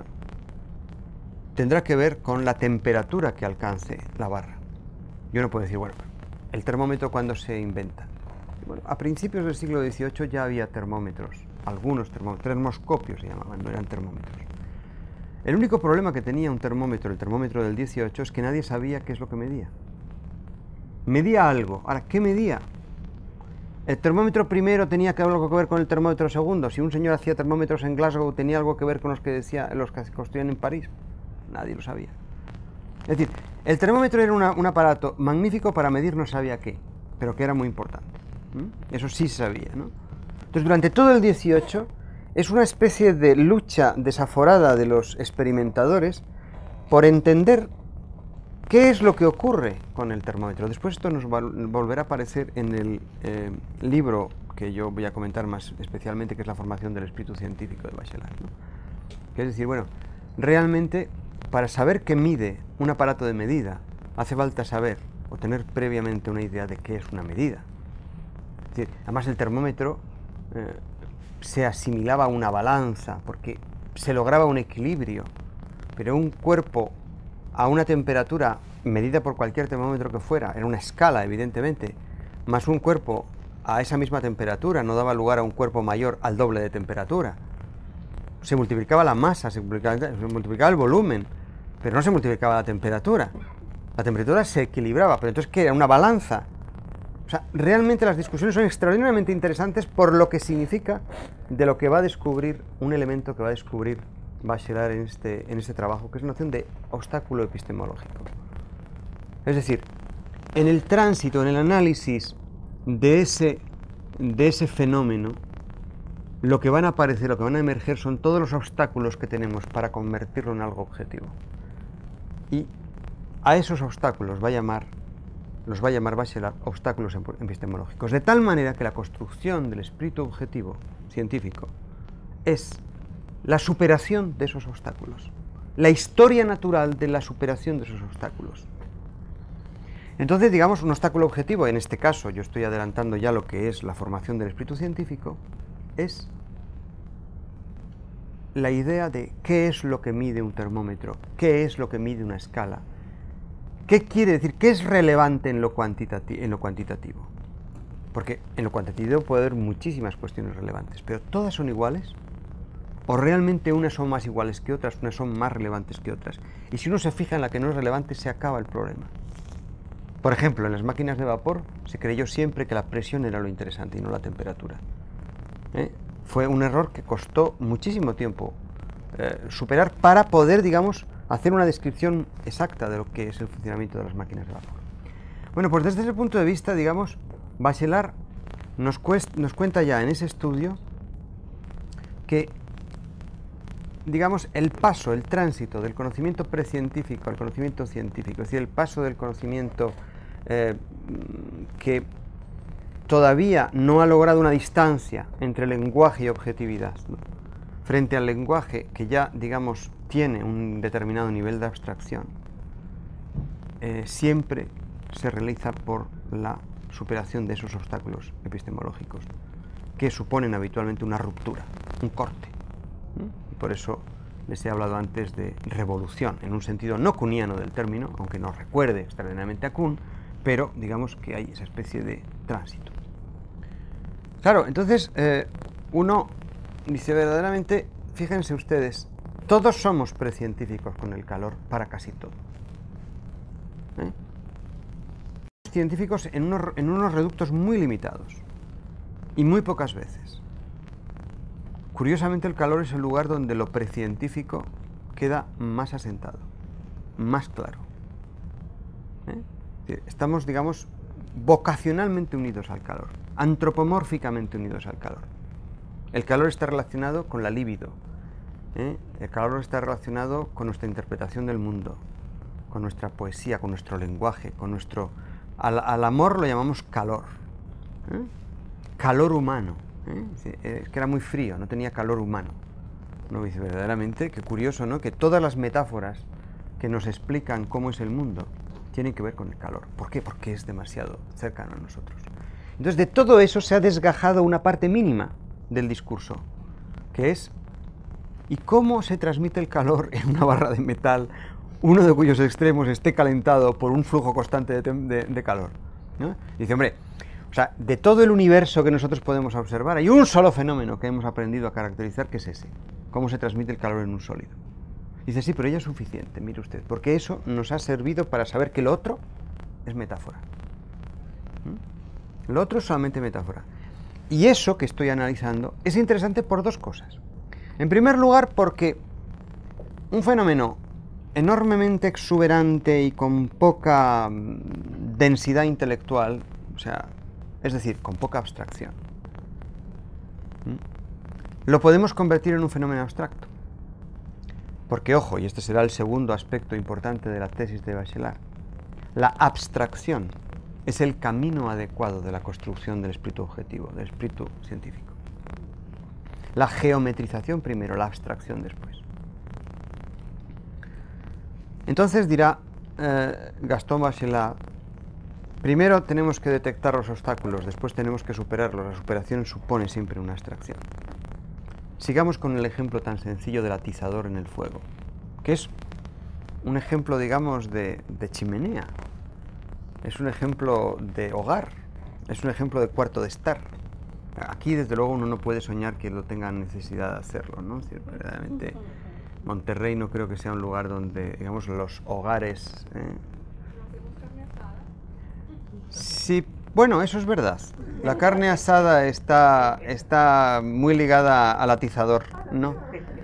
tendrá que ver con la temperatura que alcance la barra. Yo no puedo decir, bueno, el termómetro, ¿cuándo se inventa? Bueno, a principios del siglo dieciocho ya había termómetros, algunos termómetros, termoscopios se llamaban, no eran termómetros. El único problema que tenía un termómetro, el termómetro del dieciocho, es que nadie sabía qué es lo que medía. Medía algo. Ahora, ¿qué medía? El termómetro primero tenía que algo que ver con el termómetro segundo. Si un señor hacía termómetros en Glasgow, ¿tenía algo que ver con los que decía, los que construían en París? Nadie lo sabía. Es decir, el termómetro era una, un aparato magnífico para medir no sabía qué, pero que era muy importante. ¿Mm? Eso sí se sabía, ¿no? Entonces, durante todo el dieciocho es una especie de lucha desaforada de los experimentadores por entender qué es lo que ocurre con el termómetro. Después esto nos volverá a aparecer en el eh, libro que yo voy a comentar más especialmente, que es La formación del espíritu científico de Bachelard, ¿no? Que es decir, bueno, realmente para saber qué mide un aparato de medida hace falta saber o tener previamente una idea de qué es una medida. Es decir, además el termómetro eh, se asimilaba a una balanza porque se lograba un equilibrio, pero un cuerpo a una temperatura medida por cualquier termómetro que fuera, era una escala evidentemente, más un cuerpo a esa misma temperatura, no daba lugar a un cuerpo mayor al doble de temperatura. Se multiplicaba la masa, se multiplicaba, se multiplicaba el volumen, pero no se multiplicaba la temperatura. La temperatura se equilibraba, pero entonces, ¿qué era? Una balanza. O sea, realmente las discusiones son extraordinariamente interesantes por lo que significa de lo que va a descubrir, un elemento que va a descubrir Bachelard en este, en este trabajo, que es una noción de obstáculo epistemológico. Es decir, en el tránsito, en el análisis de ese, de ese fenómeno, lo que van a aparecer, lo que van a emerger son todos los obstáculos que tenemos para convertirlo en algo objetivo. Y a esos obstáculos va a llamar, los va a llamar Bachelard obstáculos epistemológicos, de tal manera que la construcción del espíritu objetivo científico es la superación de esos obstáculos, la historia natural de la superación de esos obstáculos. Entonces, digamos, un obstáculo objetivo, en este caso, yo estoy adelantando ya lo que es la formación del espíritu científico, es la idea de qué es lo que mide un termómetro, qué es lo que mide una escala, qué quiere decir, qué es relevante en lo cuantitativo, en lo cuantitativo. Porque en lo cuantitativo puede haber muchísimas cuestiones relevantes, pero ¿todas son iguales? ¿O realmente unas son más iguales que otras, unas son más relevantes que otras? Y si uno se fija en la que no es relevante, se acaba el problema. Por ejemplo, en las máquinas de vapor se creyó siempre que la presión era lo interesante y no la temperatura. ¿Eh? Fue un error que costó muchísimo tiempo eh, superar para poder, digamos, hacer una descripción exacta de lo que es el funcionamiento de las máquinas de vapor. Bueno, pues desde ese punto de vista, digamos, Bachelard nos, nos cuenta ya en ese estudio que, digamos, el paso, el tránsito del conocimiento precientífico al conocimiento científico, es decir, el paso del conocimiento eh, que todavía no ha logrado una distancia entre lenguaje y objetividad, ¿no?, frente al lenguaje que ya, digamos, tiene un determinado nivel de abstracción, eh, siempre se realiza por la superación de esos obstáculos epistemológicos, que suponen habitualmente una ruptura, un corte. ¿no? Y por eso les he hablado antes de revolución, en un sentido no kuhniano del término, aunque nos recuerde extraordinariamente a Kuhn, pero digamos que hay esa especie de tránsito. Claro, entonces eh, uno dice verdaderamente, fíjense ustedes, todos somos precientíficos con el calor para casi todo. ¿Eh? Científicos en unos, en unos reductos muy limitados y muy pocas veces. Curiosamente, el calor es el lugar donde lo precientífico queda más asentado, más claro. ¿Eh? Estamos, digamos, vocacionalmente unidos al calor, antropomórficamente unidos al calor. El calor está relacionado con la libido, ¿eh? El calor está relacionado con nuestra interpretación del mundo, con nuestra poesía, con nuestro lenguaje, con nuestro... Al, al amor lo llamamos calor, ¿eh? Calor humano, ¿eh? Es que era muy frío, no tenía calor humano. Uno dice verdaderamente, qué curioso, ¿no?, que todas las metáforas que nos explican cómo es el mundo tienen que ver con el calor. ¿Por qué? Porque es demasiado cercano a nosotros. Entonces, de todo eso se ha desgajado una parte mínima del discurso, que es ¿y cómo se transmite el calor en una barra de metal, uno de cuyos extremos esté calentado por un flujo constante de, de, de calor? ¿No? Dice, hombre, o sea, de todo el universo que nosotros podemos observar, hay un solo fenómeno que hemos aprendido a caracterizar, que es ese: cómo se transmite el calor en un sólido. Dice, sí, pero ya es suficiente, mire usted, porque eso nos ha servido para saber que lo otro es metáfora. ¿Mm? Lo otro es solamente metáfora. Y eso que estoy analizando es interesante por dos cosas. En primer lugar, porque un fenómeno enormemente exuberante y con poca densidad intelectual, o sea, es decir, con poca abstracción, ¿Mm? lo podemos convertir en un fenómeno abstracto. Porque, ojo, y este será el segundo aspecto importante de la tesis de Bachelard, la abstracción es el camino adecuado de la construcción del espíritu objetivo, del espíritu científico. La geometrización primero, la abstracción después. Entonces dirá eh, Gaston Bachelard, primero tenemos que detectar los obstáculos, después tenemos que superarlos. La superación supone siempre una abstracción. Sigamos con el ejemplo tan sencillo del atizador en el fuego, que es un ejemplo, digamos, de, de chimenea. Es un ejemplo de hogar, es un ejemplo de cuarto de estar. Aquí, desde luego, uno no puede soñar que lo tenga necesidad de hacerlo, ¿no? Es decir, verdaderamente, Monterrey no creo que sea un lugar donde, digamos, los hogares... ¿eh? Sí, bueno, eso es verdad. La carne asada está, está muy ligada al atizador, ¿no?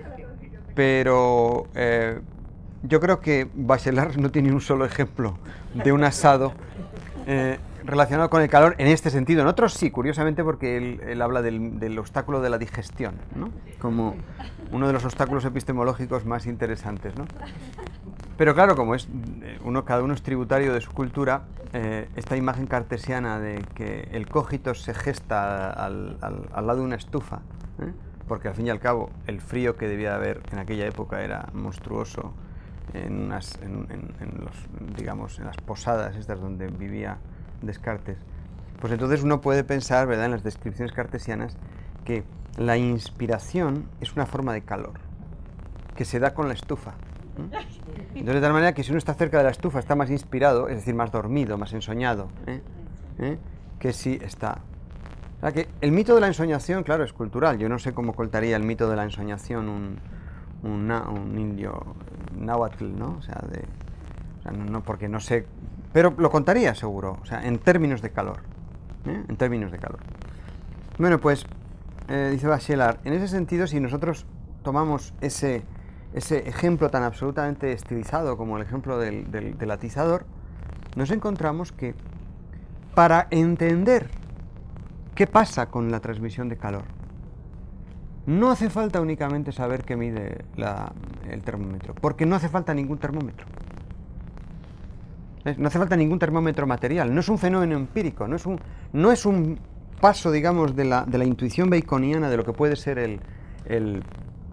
Pero eh, yo creo que Bachelard no tiene un solo ejemplo de un asado eh, relacionado con el calor en este sentido. En otros sí, curiosamente, porque él, él habla del, del obstáculo de la digestión, ¿no? Como uno de los obstáculos epistemológicos más interesantes, ¿no? Pero claro, como es uno, cada uno es tributario de su cultura, eh, esta imagen cartesiana de que el cogito se gesta al, al, al lado de una estufa, ¿eh? Porque al fin y al cabo el frío que debía haber en aquella época era monstruoso en, unas, en, en, en los, digamos, en las posadas estas donde vivía Descartes. Pues entonces uno puede pensar, ¿verdad?, en las descripciones cartesianas, que la inspiración es una forma de calor que se da con la estufa. ¿eh? Entonces, de tal manera que si uno está cerca de la estufa está más inspirado, es decir, más dormido, más ensoñado, ¿eh? ¿Eh? que si está... O sea, que el mito de la ensoñación, claro, es cultural. Yo no sé cómo contaría el mito de la ensoñación un, un, un indio náhuatl, ¿no? O sea, de, o sea no, no, porque no sé... Pero lo contaría seguro, o sea, en términos de calor. ¿eh? En términos de calor. Bueno, pues, eh, dice Bachelard, en ese sentido, si nosotros tomamos ese... ese ejemplo tan absolutamente estilizado como el ejemplo del, del, del atizador, nos encontramos que para entender qué pasa con la transmisión de calor, no hace falta únicamente saber qué mide la, el termómetro, porque no hace falta ningún termómetro. ¿Ves? No hace falta ningún termómetro material, no es un fenómeno empírico, no es un, no es un paso, digamos, de la, de la intuición baconiana de lo que puede ser el... el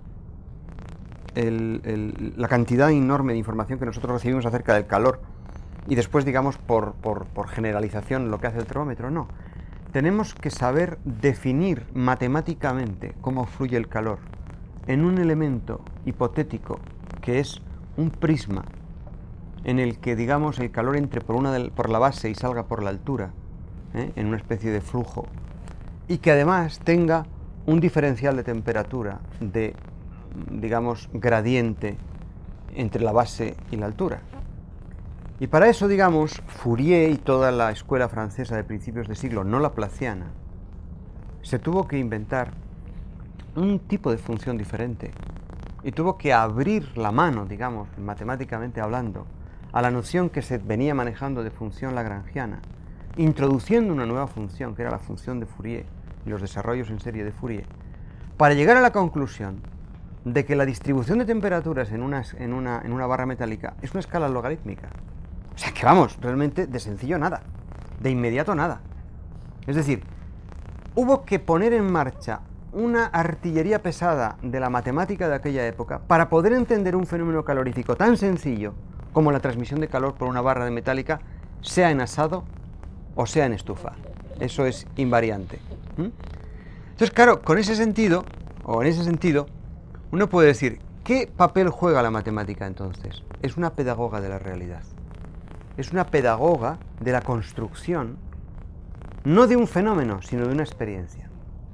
El, el, la cantidad enorme de información que nosotros recibimos acerca del calor y después, digamos, por, por, por generalización lo que hace el termómetro, no. Tenemos que saber definir matemáticamente cómo fluye el calor en un elemento hipotético que es un prisma en el que, digamos, el calor entre por, una del, por la base y salga por la altura, ¿eh? en una especie de flujo, y que además tenga un diferencial de temperatura de, digamos, gradiente entre la base y la altura. Y para eso, digamos, Fourier y toda la escuela francesa de principios de siglo, no laplaciana, se tuvo que inventar un tipo de función diferente y tuvo que abrir la mano, digamos, matemáticamente hablando, a la noción que se venía manejando de función lagrangiana, introduciendo una nueva función, que era la función de Fourier y los desarrollos en serie de Fourier, para llegar a la conclusión de que la distribución de temperaturas en una, en una, en una barra metálica es una escala logarítmica. O sea que vamos, realmente de sencillo nada, de inmediato nada. Es decir, hubo que poner en marcha una artillería pesada de la matemática de aquella época para poder entender un fenómeno calorífico tan sencillo como la transmisión de calor por una barra de metálica, sea en asado o sea en estufa. Eso es invariante. ¿Mm? Entonces, claro, con ese sentido, o en ese sentido, uno puede decir, ¿qué papel juega la matemática entonces? Es una pedagoga de la realidad. Es una pedagoga de la construcción, no de un fenómeno, sino de una experiencia.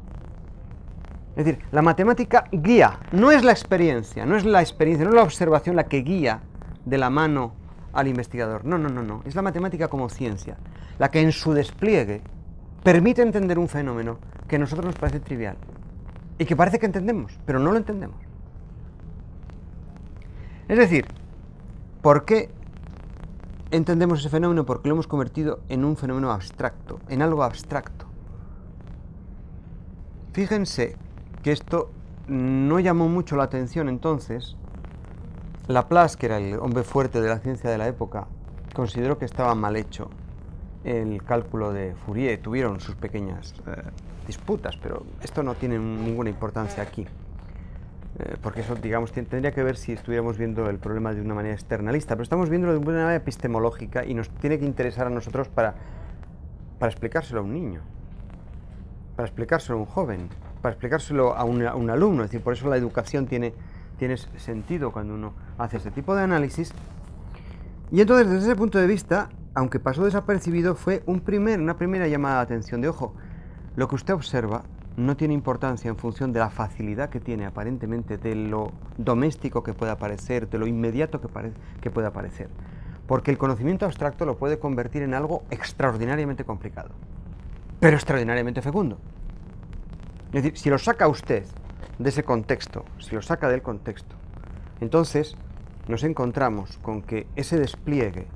Es decir, la matemática guía, no es la experiencia, no es la experiencia, no es la observación la que guía de la mano al investigador. No, no, no, no. Es la matemática como ciencia, la que en su despliegue permite entender un fenómeno que a nosotros nos parece trivial y que parece que entendemos, pero no lo entendemos. Es decir, ¿por qué entendemos ese fenómeno? Porque lo hemos convertido en un fenómeno abstracto, en algo abstracto. Fíjense que esto no llamó mucho la atención entonces. Laplace, que era el hombre fuerte de la ciencia de la época, consideró que estaba mal hecho el cálculo de Fourier. Tuvieron sus pequeñas eh, disputas, pero esto no tiene ninguna importancia aquí. Eh, porque eso, digamos, tendría que ver si estuviéramos viendo el problema de una manera externalista, pero estamos viéndolo de una manera epistemológica y nos tiene que interesar a nosotros para, para explicárselo a un niño, para explicárselo a un joven, para explicárselo a un, a un alumno. Es decir, por eso la educación tiene, tiene sentido cuando uno hace este tipo de análisis. Y entonces, desde ese punto de vista, aunque pasó desapercibido, fue un primer, una primera llamada de atención de ojo. Lo que usted observa no tiene importancia en función de la facilidad que tiene aparentemente, de lo doméstico que pueda parecer, de lo inmediato que, pare, que pueda parecer. Porque el conocimiento abstracto lo puede convertir en algo extraordinariamente complicado, pero extraordinariamente fecundo. Es decir, si lo saca usted de ese contexto, si lo saca del contexto, entonces nos encontramos con que ese despliegue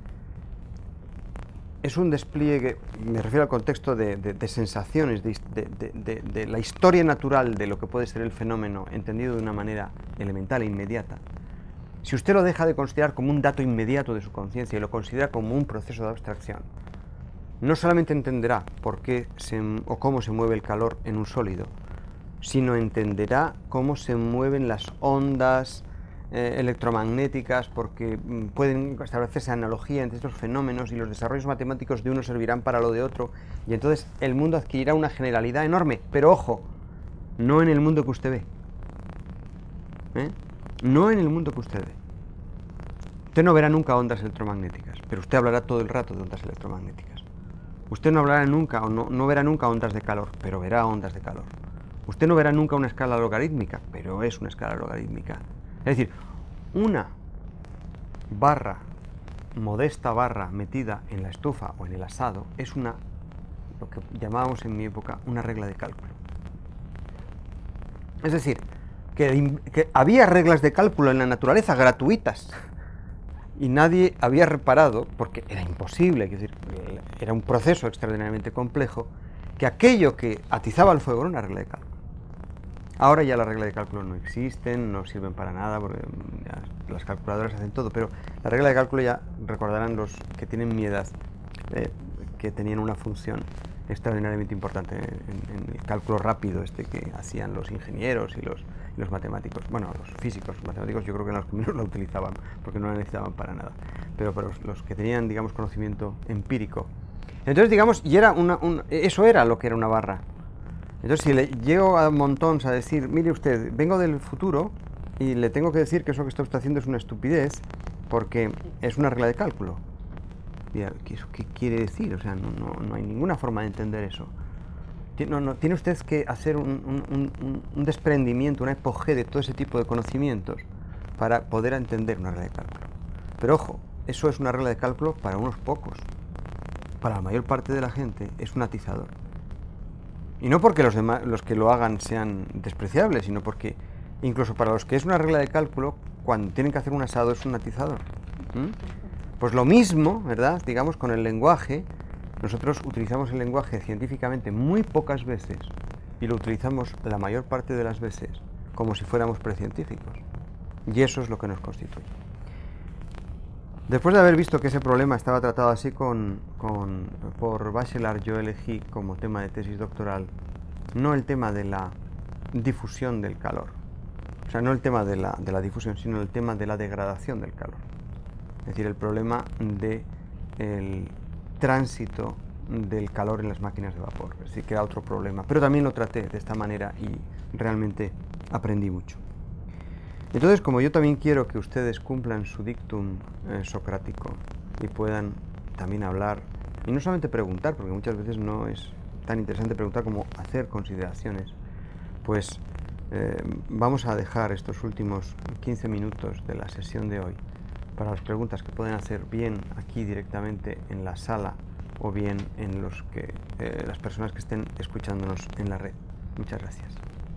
es un despliegue, me refiero al contexto de, de, de sensaciones, de, de, de, de la historia natural de lo que puede ser el fenómeno, entendido de una manera elemental e inmediata. Si usted lo deja de considerar como un dato inmediato de su conciencia y lo considera como un proceso de abstracción, no solamente entenderá por qué se, o cómo se mueve el calor en un sólido, sino entenderá cómo se mueven las ondas eh, electromagnéticas, porque mm, pueden establecerse analogía entre estos fenómenos y los desarrollos matemáticos de uno servirán para lo de otro, y entonces el mundo adquirirá una generalidad enorme, pero ojo, no en el mundo que usted ve. ¿Eh? No en el mundo que usted ve. Usted no verá nunca ondas electromagnéticas, pero usted hablará todo el rato de ondas electromagnéticas. Usted no hablará nunca, o no, no verá nunca ondas de calor, pero verá ondas de calor. Usted no verá nunca una escala logarítmica, pero es una escala logarítmica. Es decir, una barra, modesta barra metida en la estufa o en el asado, es una, lo que llamábamos en mi época, una regla de cálculo. Es decir, que, que había reglas de cálculo en la naturaleza gratuitas y nadie había reparado, porque era imposible, es decir, era un proceso extraordinariamente complejo, que aquello que atizaba el fuego era una regla de cálculo. Ahora ya las reglas de cálculo no existen, no sirven para nada, porque ya las calculadoras hacen todo, pero la regla de cálculo ya recordarán los que tienen mi edad, eh, que tenían una función extraordinariamente importante en, en el cálculo rápido este que hacían los ingenieros y los, y los matemáticos. Bueno, los físicos, los matemáticos yo creo que en los primeros la utilizaban porque no la necesitaban para nada, pero para los, los que tenían, digamos, conocimiento empírico. Entonces, digamos, y era una, un, eso era lo que era una barra. Entonces, si le llego a Montons a decir, mire usted, vengo del futuro y le tengo que decir que eso que está usted haciendo es una estupidez porque es una regla de cálculo. ¿Eso qué quiere decir? O sea, no, no, no hay ninguna forma de entender eso. No, no, tiene usted que hacer un, un, un, un desprendimiento, una epogé de todo ese tipo de conocimientos para poder entender una regla de cálculo. Pero ojo, eso es una regla de cálculo para unos pocos. Para la mayor parte de la gente es un atizador. Y no porque los, demás, los que lo hagan sean despreciables, sino porque incluso para los que es una regla de cálculo, cuando tienen que hacer un asado es un atizador. ¿Mm? Pues lo mismo, ¿verdad? Digamos, con el lenguaje. Nosotros utilizamos el lenguaje científicamente muy pocas veces y lo utilizamos la mayor parte de las veces como si fuéramos precientíficos. Y eso es lo que nos constituye. Después de haber visto que ese problema estaba tratado así con, con, por Bachelard, yo elegí como tema de tesis doctoral no el tema de la difusión del calor. O sea, no el tema de la, de la difusión, sino el tema de la degradación del calor. Es decir, el problema del tránsito del calor en las máquinas de vapor. Es decir, que era otro problema. Pero también lo traté de esta manera y realmente aprendí mucho. Entonces, como yo también quiero que ustedes cumplan su dictum eh, socrático y puedan también hablar, y no solamente preguntar, porque muchas veces no es tan interesante preguntar como hacer consideraciones, pues eh, vamos a dejar estos últimos quince minutos de la sesión de hoy para las preguntas que pueden hacer bien aquí directamente en la sala o bien en los que, eh, las personas que estén escuchándonos en la red. Muchas gracias.